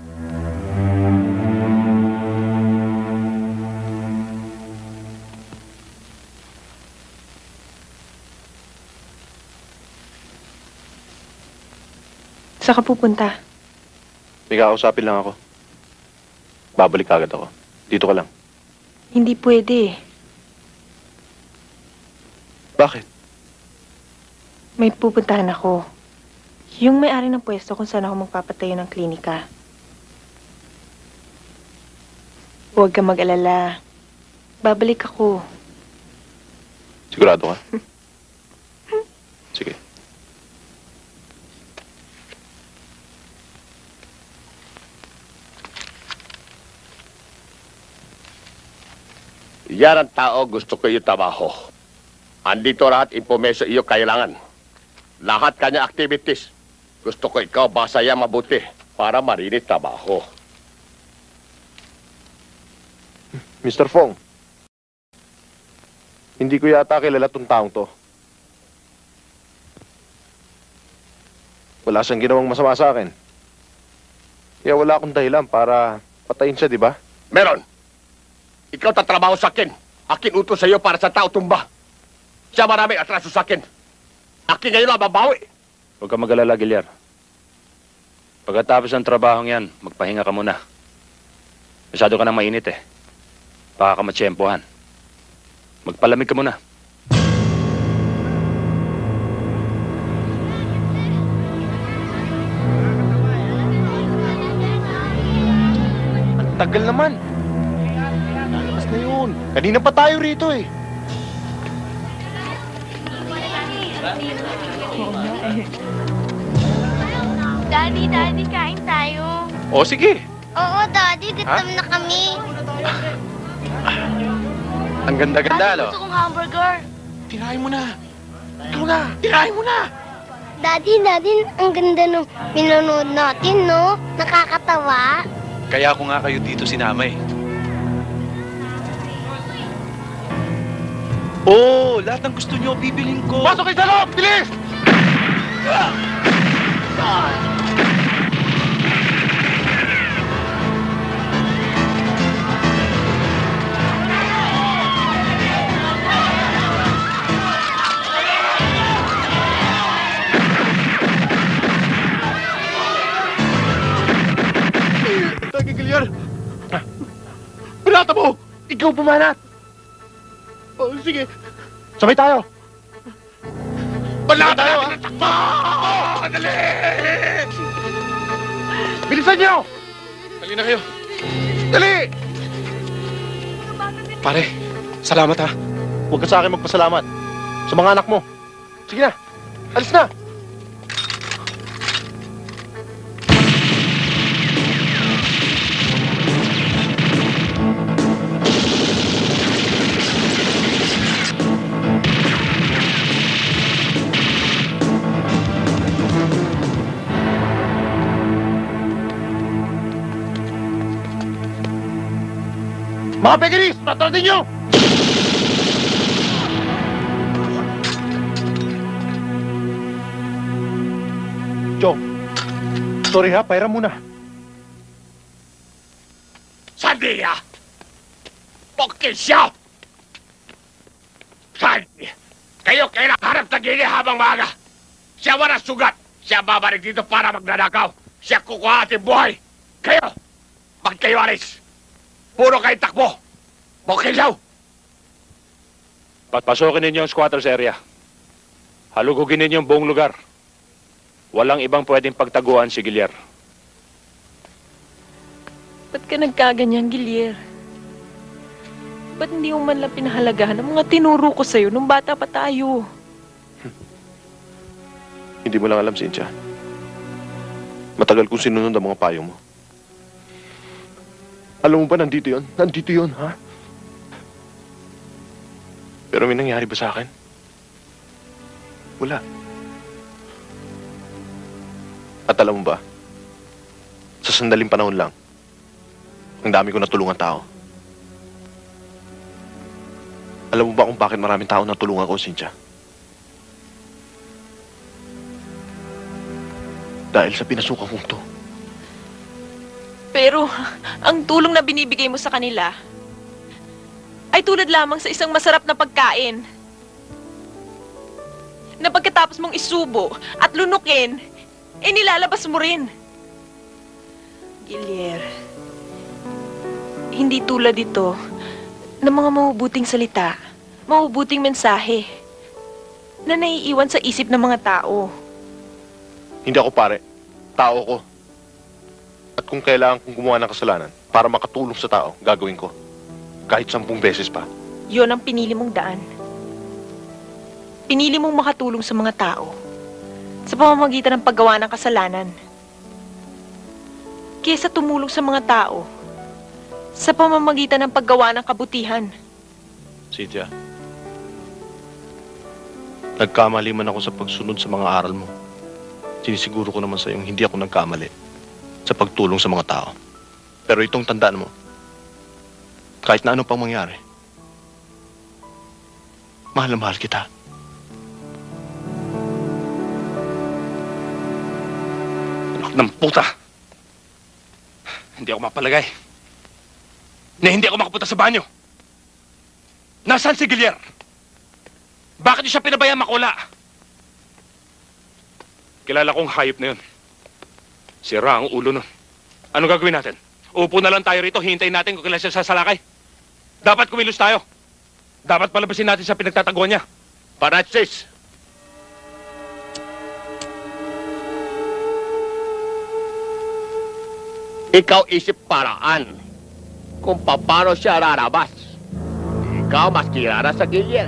Saan ka pupunta? May kakausapin lang ako. Babalik agad ako. Dito ka lang. Hindi pwede. Bakit? May pupuntahan ako. Yung may-ari ng pwesto kung saan ako magpapatayo ng klinika. Huwag ka mag-alala. Babalik ako. Sigurado ka? Sige. Yan ang tao gusto ko yung trabaho. Andito lahat impormasyon iyo kailangan. Lahat kanya activities. Gusto ko ikaw basaya mabuti para marinig trabaho. Mister Fong, hindi ko yata kilala tong taong to. Wala siyang ginawang masama sa akin. Kaya wala akong dahilan para patayin siya, di ba? Meron. Ikaw tatrabaho sa akin. Akin utos sa iyo para sa tao tumba. Siya maraming atraso sa akin. Akin ngayon ang babawi. Huwag ka mag-alala, Gilyar. Pagkatapos ng trabahong yan, magpahinga ka muna. Masyado ka nang mainit eh. Baka ka matsyempohan. Magpalamig ka muna. Ang tagal naman. Lalabas na yun. Kanina pa tayo rito eh. Daddy, Daddy, kain tayo. O, sige. Oo, Daddy, gutom na kami. Ang ganda-ganda, Daddy, no? gusto kong hamburger. Tirahin mo na. Ikaw na. Tirahin mo na. Daddy, Daddy, ang ganda nung pinanood natin, no? Nakakatawa. Kaya ako nga kayo dito sinama eh. Oh, lahat ng gusto nyo, bibiling ko. Pasok kayo sa loob! Bilis! Tagi, Gilyar. Pinata mo! Ikaw pumanat! Oh, sige. Sabay tayo. Balata tayo, natin ang takbo! Dali! Bilisan niyo! Dali na kayo. Dali! Pare, salamat ha. Huwag ka sa akin magpasalamat. Sa mga anak mo. Sige na. Alis na! Mga pekinis! Patratin niyo! Joe, sorry ha, pairam muna. Sandia! Okay siya! Sandia! Kayo kailang harap sa gili habang maaga. Siya wala sugat. Siya babalik dito para magnanakaw. Siya kukuha ating buhay. Kayo, magkayawaris. Puro kayo takbo. Bukilaw. Papasokin ninyo ang squatters area. Halugugin ninyo ang buong lugar. Walang ibang pwedeng pagtaguan si Gilyar. Ba't ka nagkaganyan, Gilyar? Ba't hindi mo man lang pinahalagahan ang mga tinuro ko sa'yo nung bata pa tayo? Hindi mo lang alam, Cynthia. Matagal kong sinunod ang mga payo mo. Alam mo ba, nandito yun? Nandito yun, ha? Pero may nangyari ba sa akin? Wala. At alam mo ba, sa sandaling panahon lang, ang dami ko natulungan tao. Alam mo ba kung bakit maraming tao natulungan ko, Cynthia? Dahil sa pinasukan kong to. Pero, ang tulong na binibigay mo sa kanila ay tulad lamang sa isang masarap na pagkain. Na pagkatapos mong isubo at lunukin, eh nilalabas mo rin. Gilier, hindi tulad ito ng mga mabubuting salita, mabubuting mensahe na naiiwan sa isip ng mga tao. Hindi ako pare. Tao ko. At kung kailangan kong gumawa ng kasalanan para makatulong sa tao, gagawin ko. Kahit sampung beses pa. Yon ang pinili mong daan. Pinili mong makatulong sa mga tao sa pamamagitan ng paggawa ng kasalanan. Kaysa tumulong sa mga tao sa pamamagitan ng paggawa ng kabutihan. Cynthia, nagkamali man ako sa pagsunod sa mga aral mo. Sinisiguro ko naman sa iyong hindi ako nagkamali sa pagtulong sa mga tao. Pero itong tandaan mo, kahit na ano pang mangyari, mahal na mahal kita. Anak ng puta! Hindi ako mapalagay. Na hindi ako makapunta sa banyo. Nasaan si Gilier? Bakit niyo siya pinabayaan makula? Kilala kong hayop na yun. Sira ang ulo nun. Ano gagawin natin? Upo na lang tayo rito, hintayin natin kung kailan siya sasalakay. Dapat kumilos tayo. Dapat palabasin natin sa pinagtataguan niya. Paratsis! Ikaw isip paraan kung paano siya rarabas. Ikaw mas kilala sa Gilier.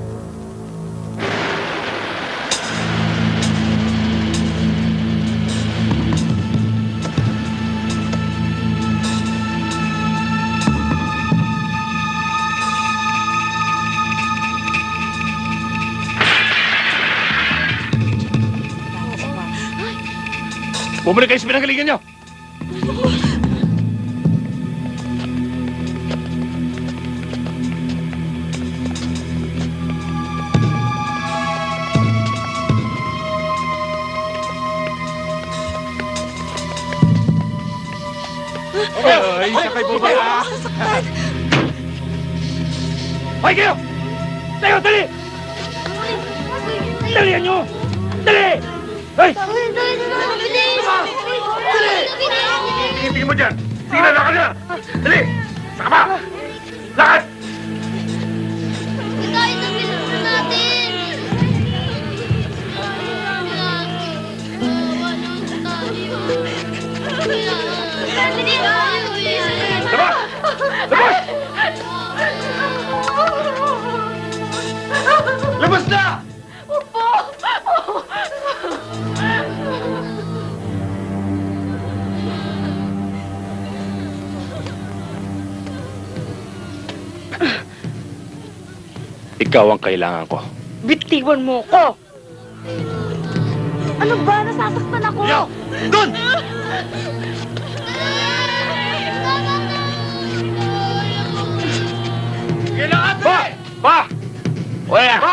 Bumalik kayo sa pinanggalingan niyo! Ay, sakay po ba? Hoy kayo! Tayo, dali! Dalihan nyo! Dali! Hoy! Tingin-tingin mo dyan! Sige na, lakad na! Dali! Saka pa! Lakad! Labas! Labas! Labas na! Opo! Ikaw ang kailangan ko. Bitiwan mo ko! Ano ba? Nasasaktan ako! Yo! Doon! Kailangan Pa! Pa! Oye! Pa!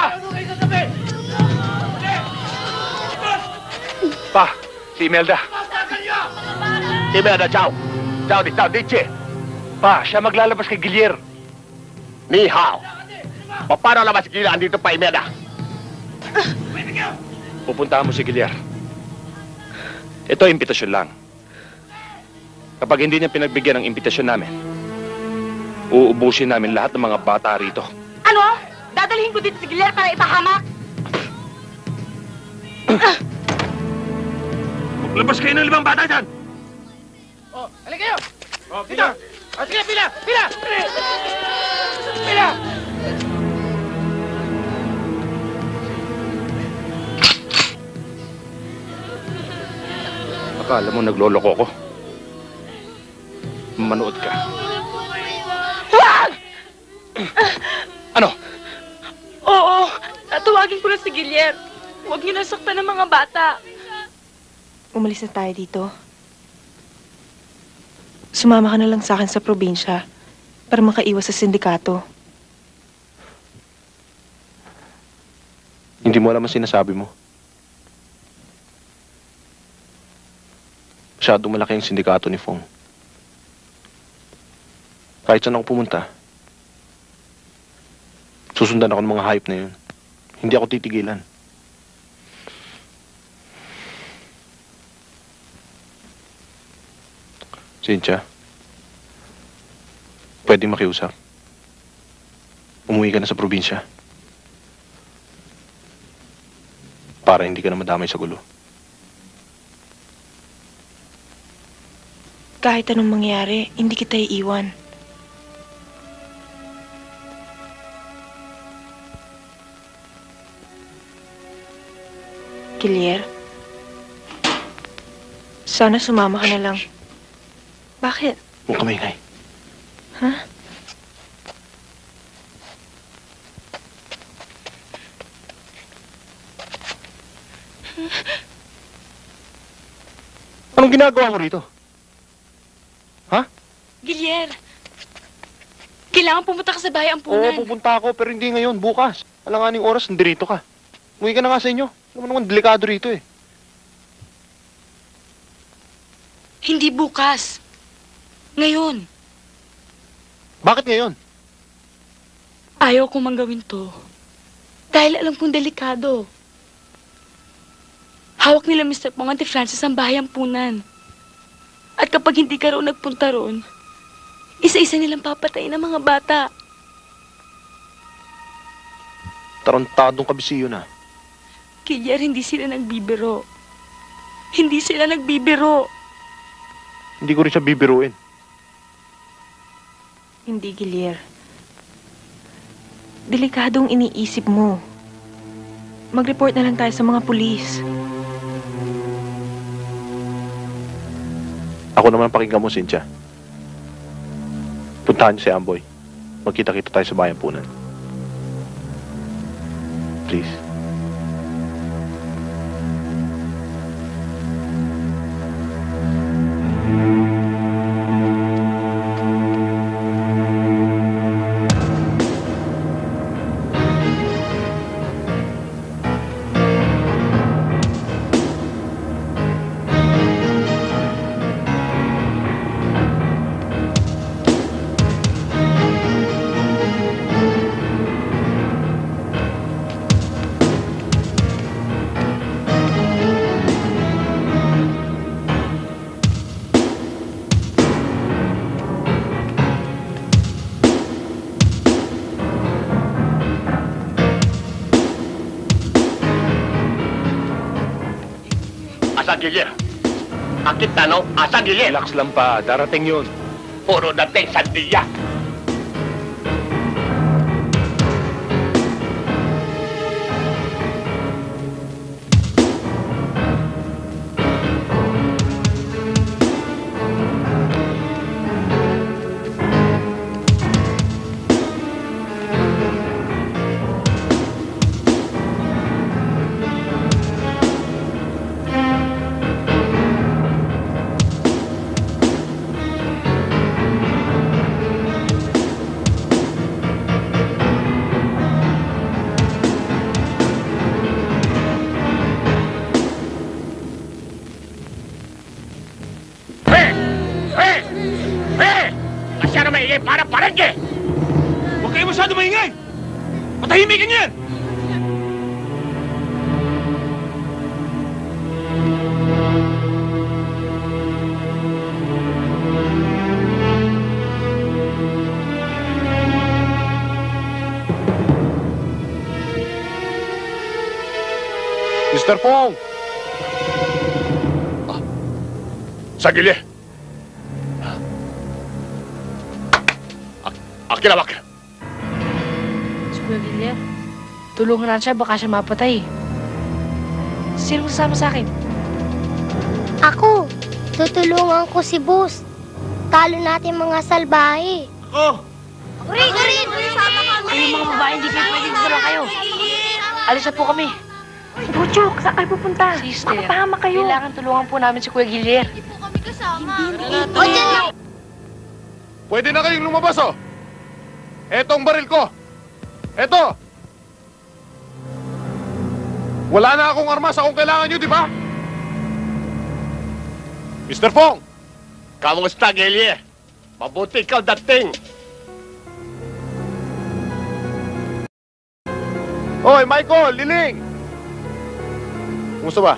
Pa! Si Imelda. Imelda, ciao! Ciao, di ciao, dici! Pa, siya maglalabas kay Gilier. Ni hao! Paano labas kila andito pa, Imelda? Pupuntahan mo si Gilier. Ito, imbitasyon lang. Kapag hindi niya pinagbigyan ng imbitasyon namin, uubusin namin lahat ng mga bata rito. Ano? Dadalhin ko dito si Gilier para ipahamak? Maglabas kayo ng limang bata dyan! Oh, halika kayo! Oh, dito! Oh, sige, pila! Pila! Pila! Akala mo nagloloko ko? Manood ka. Huwag! Ano? Oo, tatawagin ko na si Gilier. Huwag niyo nasaktan ng mga bata. Umalis na tayo dito. Sumama ka na lang sa akin sa probinsya para makaiwas sa sindikato. Hindi mo alam ang sinasabi mo. Masyadong malaki ang sindikato ni Fong. Kahit saan ako pumunta, susundan ako ng mga hayop na yun. Hindi ako titigilan. Cynthia, pwedeng makiusap. Umuwi ka na sa probinsya. Para hindi ka na madamay sa gulo. Kahit anong mangyari, hindi kita iiwan. Gilier, sana sumama ka na lang. Bakit? Huwag ka maingay. Ha? Anong ginagawa mo rito? Ha? Gilier, kailangan pumunta ka sa bahay ampunan. Oo, pupunta ako, pero hindi ngayon, bukas. Alanganing oras, nandirito ka. Umuwi ka na nga sa inyo. Ano naman delikado rito eh. Hindi bukas. Ngayon. Bakit ngayon? Ayaw kong manggawin to. Dahil alam kong delikado. Hawak nila Mister Pong Auntie Francis ang bahay ampunan. At kapag hindi ka roon nagpunta roon, isa-isa nilang papatayin ang mga bata. Tarantadong kabisiyo na. Kaya hindi sila nagbibiro. Hindi sila nagbibiro. Hindi ko rin siya bibiruin. Hindi, Gilier. Delikadong iniisip mo. Mag-report na lang tayo sa mga pulis. Ako naman ang pakinggan mo, Cynthia. Puntahan niyo si Amboy. Magkita-kita tayo sa bayan punan. Please. Asa Gilier? Akit tanong, asa Gilier? Relax lang pa, darating yun. Puro dating sandilya. Para palengke! Huwag kayo masyado maingay! Patahimikin niyo yan! Mister Pong! Ah. Sa Gilier! Akilawak! Si Kuya Gilier, tulungan natin siya, baka siya mapatay. Sino sasama sa akin? Ako, tutulungan ko si Boss. Talo natin mga salbahe. Ako! Rin, rin! Kayo mga babae, hindi kayo pwedeng dala kayo. Alis na po kami. Buchok, saan kayo pupunta? Sister, Makapahama kayo. kailangan tulungan po namin si Kuya Gilier. O, dyan na! Pwede na kayong lumabas, oh! Etong baril ko! Eto! Wala na akong armas akong kailangan nyo, di ba? Mister Pong! Kamusta, Gilier? Mabuti ikaw dating. Hoy, Michael, Liling! Kumusta ba?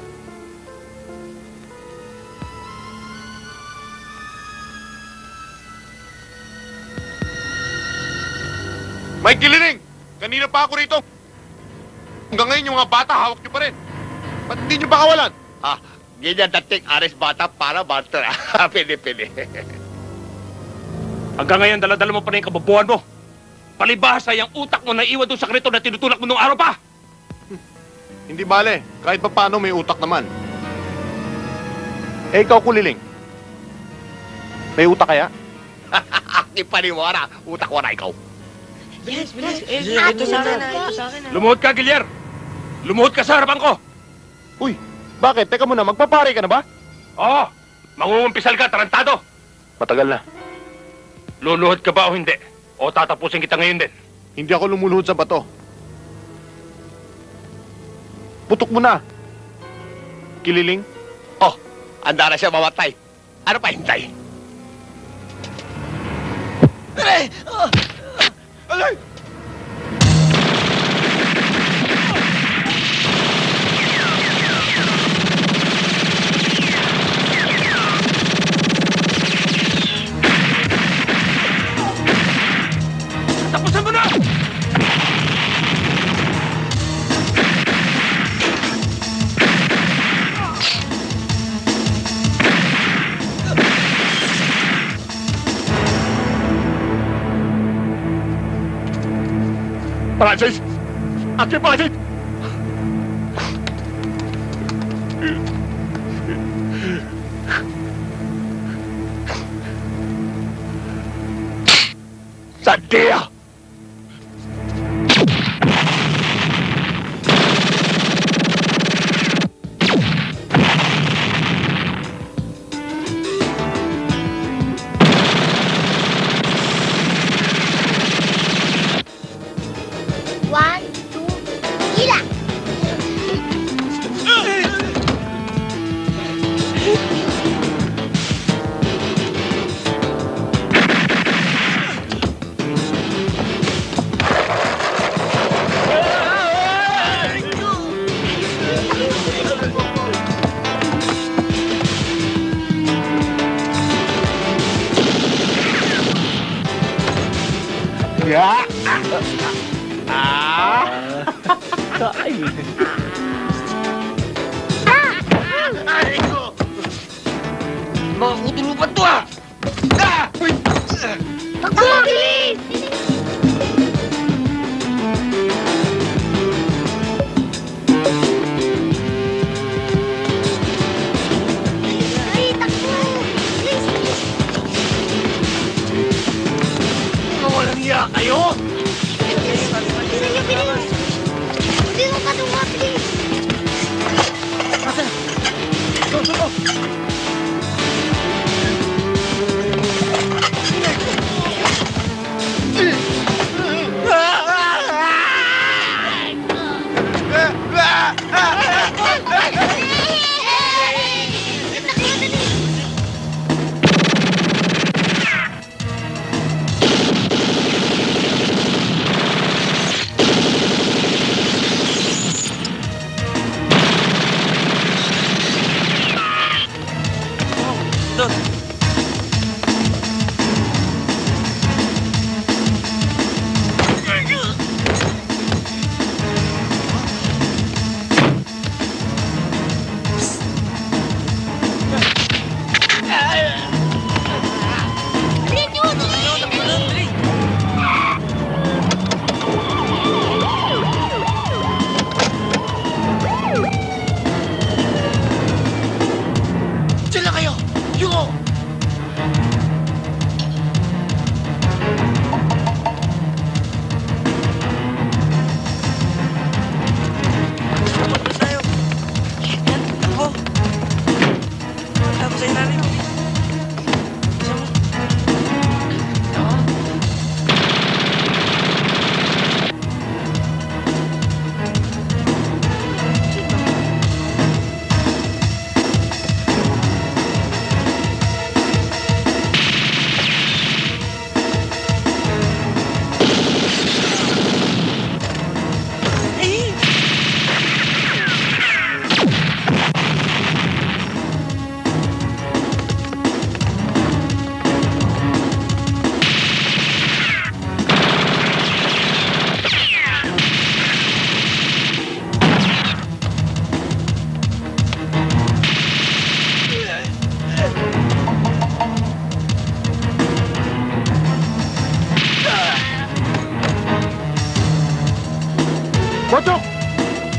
Mike Gililing! Kanina pa ako rito. Hanggang ngayon yung mga bata, hawak niyo pa rin. Ba't hindi niyo ba kawalan? Ah, ganyan dating ares bata para barter. Pwede, pwede. Hanggang ngayon, dala-dala mo pa rin yung kababuhan mo. Palibhasa yung utak mo na iwan doon sa krito na tinutulak mo nung araw pa. Hindi bale, kahit pa paano may utak naman. Eh, ikaw, Kuliling. May utak kaya? Di paniwara. Utak wala ikaw. Yes, bilis. Eh, Yeah, ito sa akin, ah, ito sa akin. ah. Lumuhod ka, Gilier. Lumuhod ka sa harapan ko. Uy, bakit? Teka muna, magpapare ka na ba? Oo. Mangungumpisal ka, tarantado. Matagal na. Luluhod ka ba o hindi? O tatapusin kita ngayon din? Hindi ako lumuluhod sa bato. Putok mo na. Kililing? Oh, handa na siya mamatay. Ano pa hintay? Aray! Oh! Aray! Tapusin mo na! Francis! Ate Francis! Sandia! One, two, gila! Ya! Ah! Ay! Ay ko! Mga kutulupan to ah! Ah! Uy! Takbo, bilis! Ay, takbo! Bilis, bilis! Mga walang iya kayo! Bilisan niyo, bilis! Hindi mo pa tunga, bilis! Go, go, go!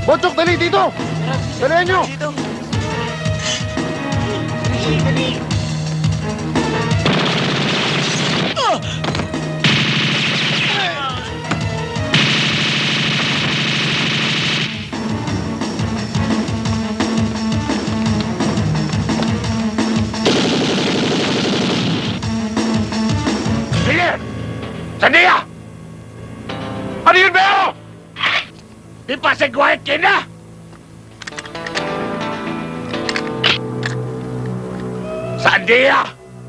Botsok, dali dito! Dalihan nyo! Sige! Sandia! Ano yun, Beo? Di pa sigwahit kina! Sandia!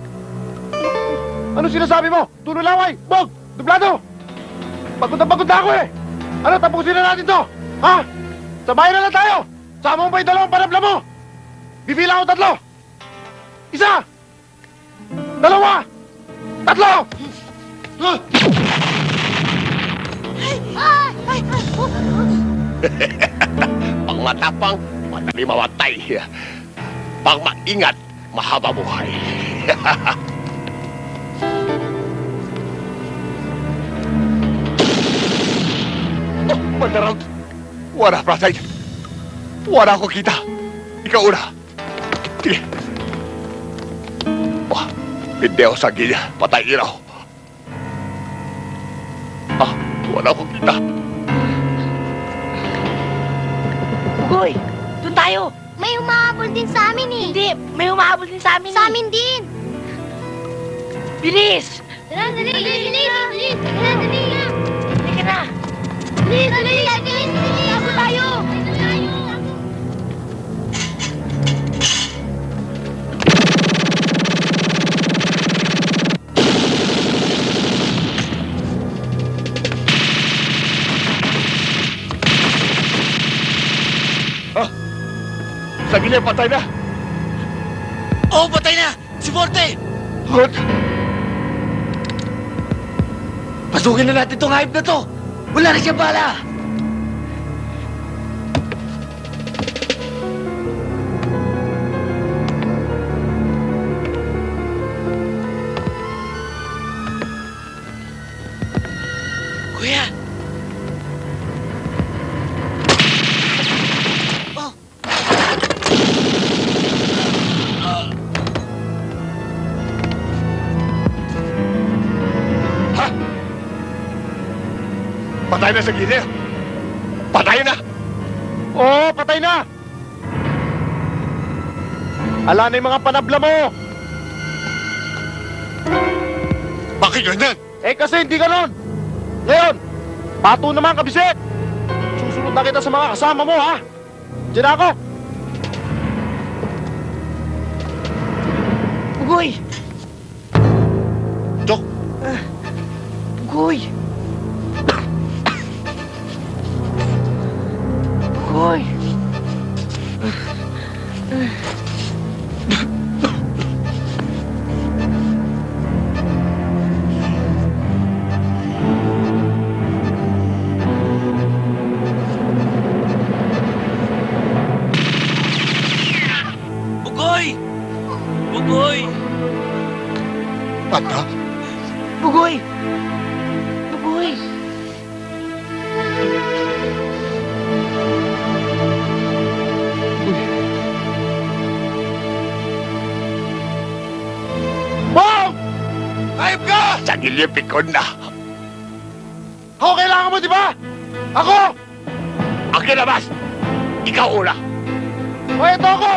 Ano sinasabi mo? Tululaway! Bog! Dublado! Pagod na pagod na ako eh! Ano, tapusin na natin to? Ha? Sabayan na lang tayo! Sama mo pa yung dalawang panabla mo! Bibilang ko tatlo! Isa! Dalawa! Tatlo! Pang matapang, madali mamatay. Pang maingat, mahaba buhay. Oh, Mandarout! Wala, Prasay. Wala ko kita. Ikaw una. Sige. Oh, video sa gilya. Patay ilaw. Ah, wala ko kita. Bugoy, doon tayo. May humahabol din sa amin eh. Hindi, may humahabol din sa amin. Sa amin din. Bilis! Tara, dali, dali, dali, dali. Tara, dali. Halika na. Dali, dali, dali, dali. Tago tayo. Sa gilya, patay na. Oo, oh, patay na! Si Forte! Good. Pasukin na natin tong hype na to! Wala na siyang bala! Kuya! Patay na sa gilya. Patay na. Oo, patay na! Ala na yung mga panabla mo! Bakit ganyan? Eh kasi hindi ganon! Ngayon, pato naman kabisik! Susunod na kita sa mga kasama mo, ha? Diyan na ako! Bugoy! Dok! Bugoy! Bugoy! Bugoy! Bugoy! Bata? Bugoy! Bugoy! Bong! Ayop ka! Sa gilya, pikon na. Ako kailangan mo, di ba? Ako! Ang kinabas! Ikaw una. O, eto ako!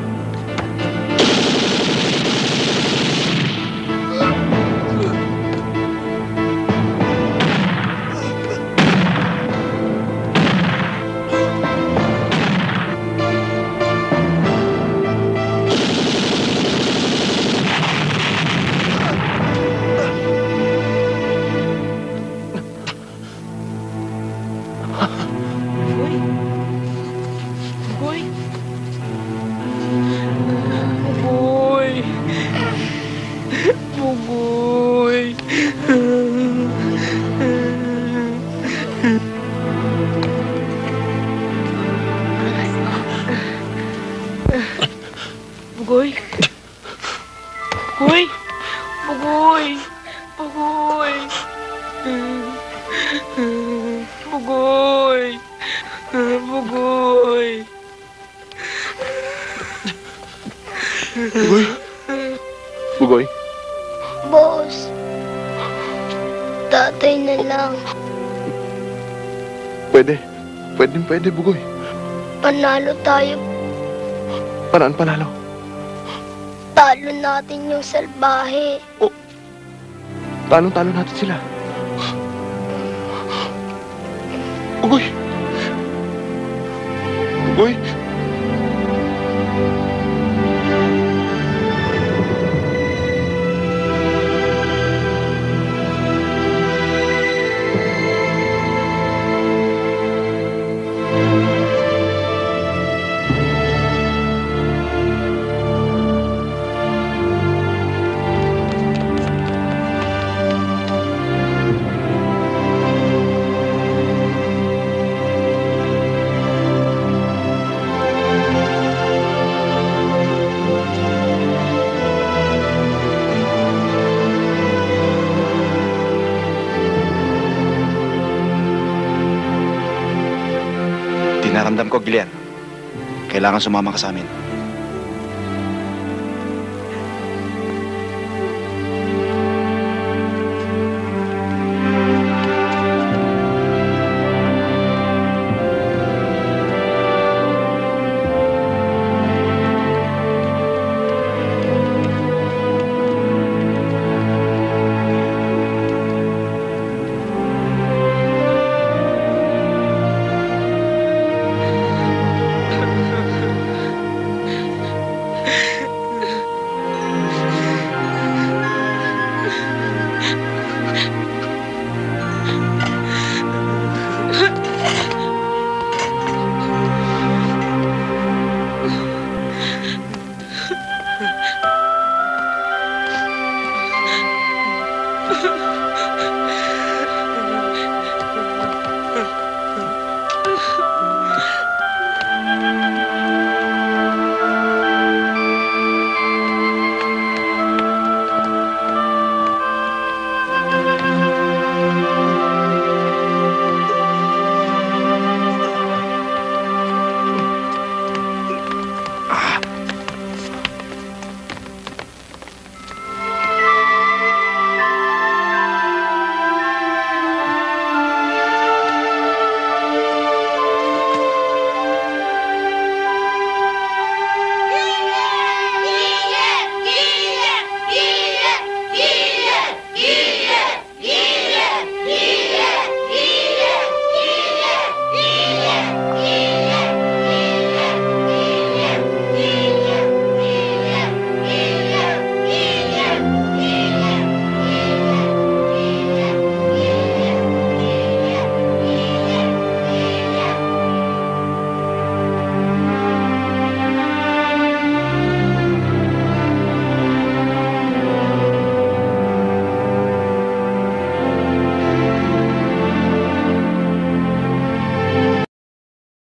Bugoy! Bugoy! Bugoy! Bugoy! Bugoy! Bugoy! Bugoy! Bugoy! Bugoy! Bugoy? Bugoy? Boss. Tatay na lang. Pwede. Pwede, pwede, Bugoy. Panalo tayo. Paraan panalo? Talo natin yung salbahe. Talong-talo natin sila. Bugoy! Bugoy! Dinaramdam ko, Glenn. Kailangan sumama ka sa amin.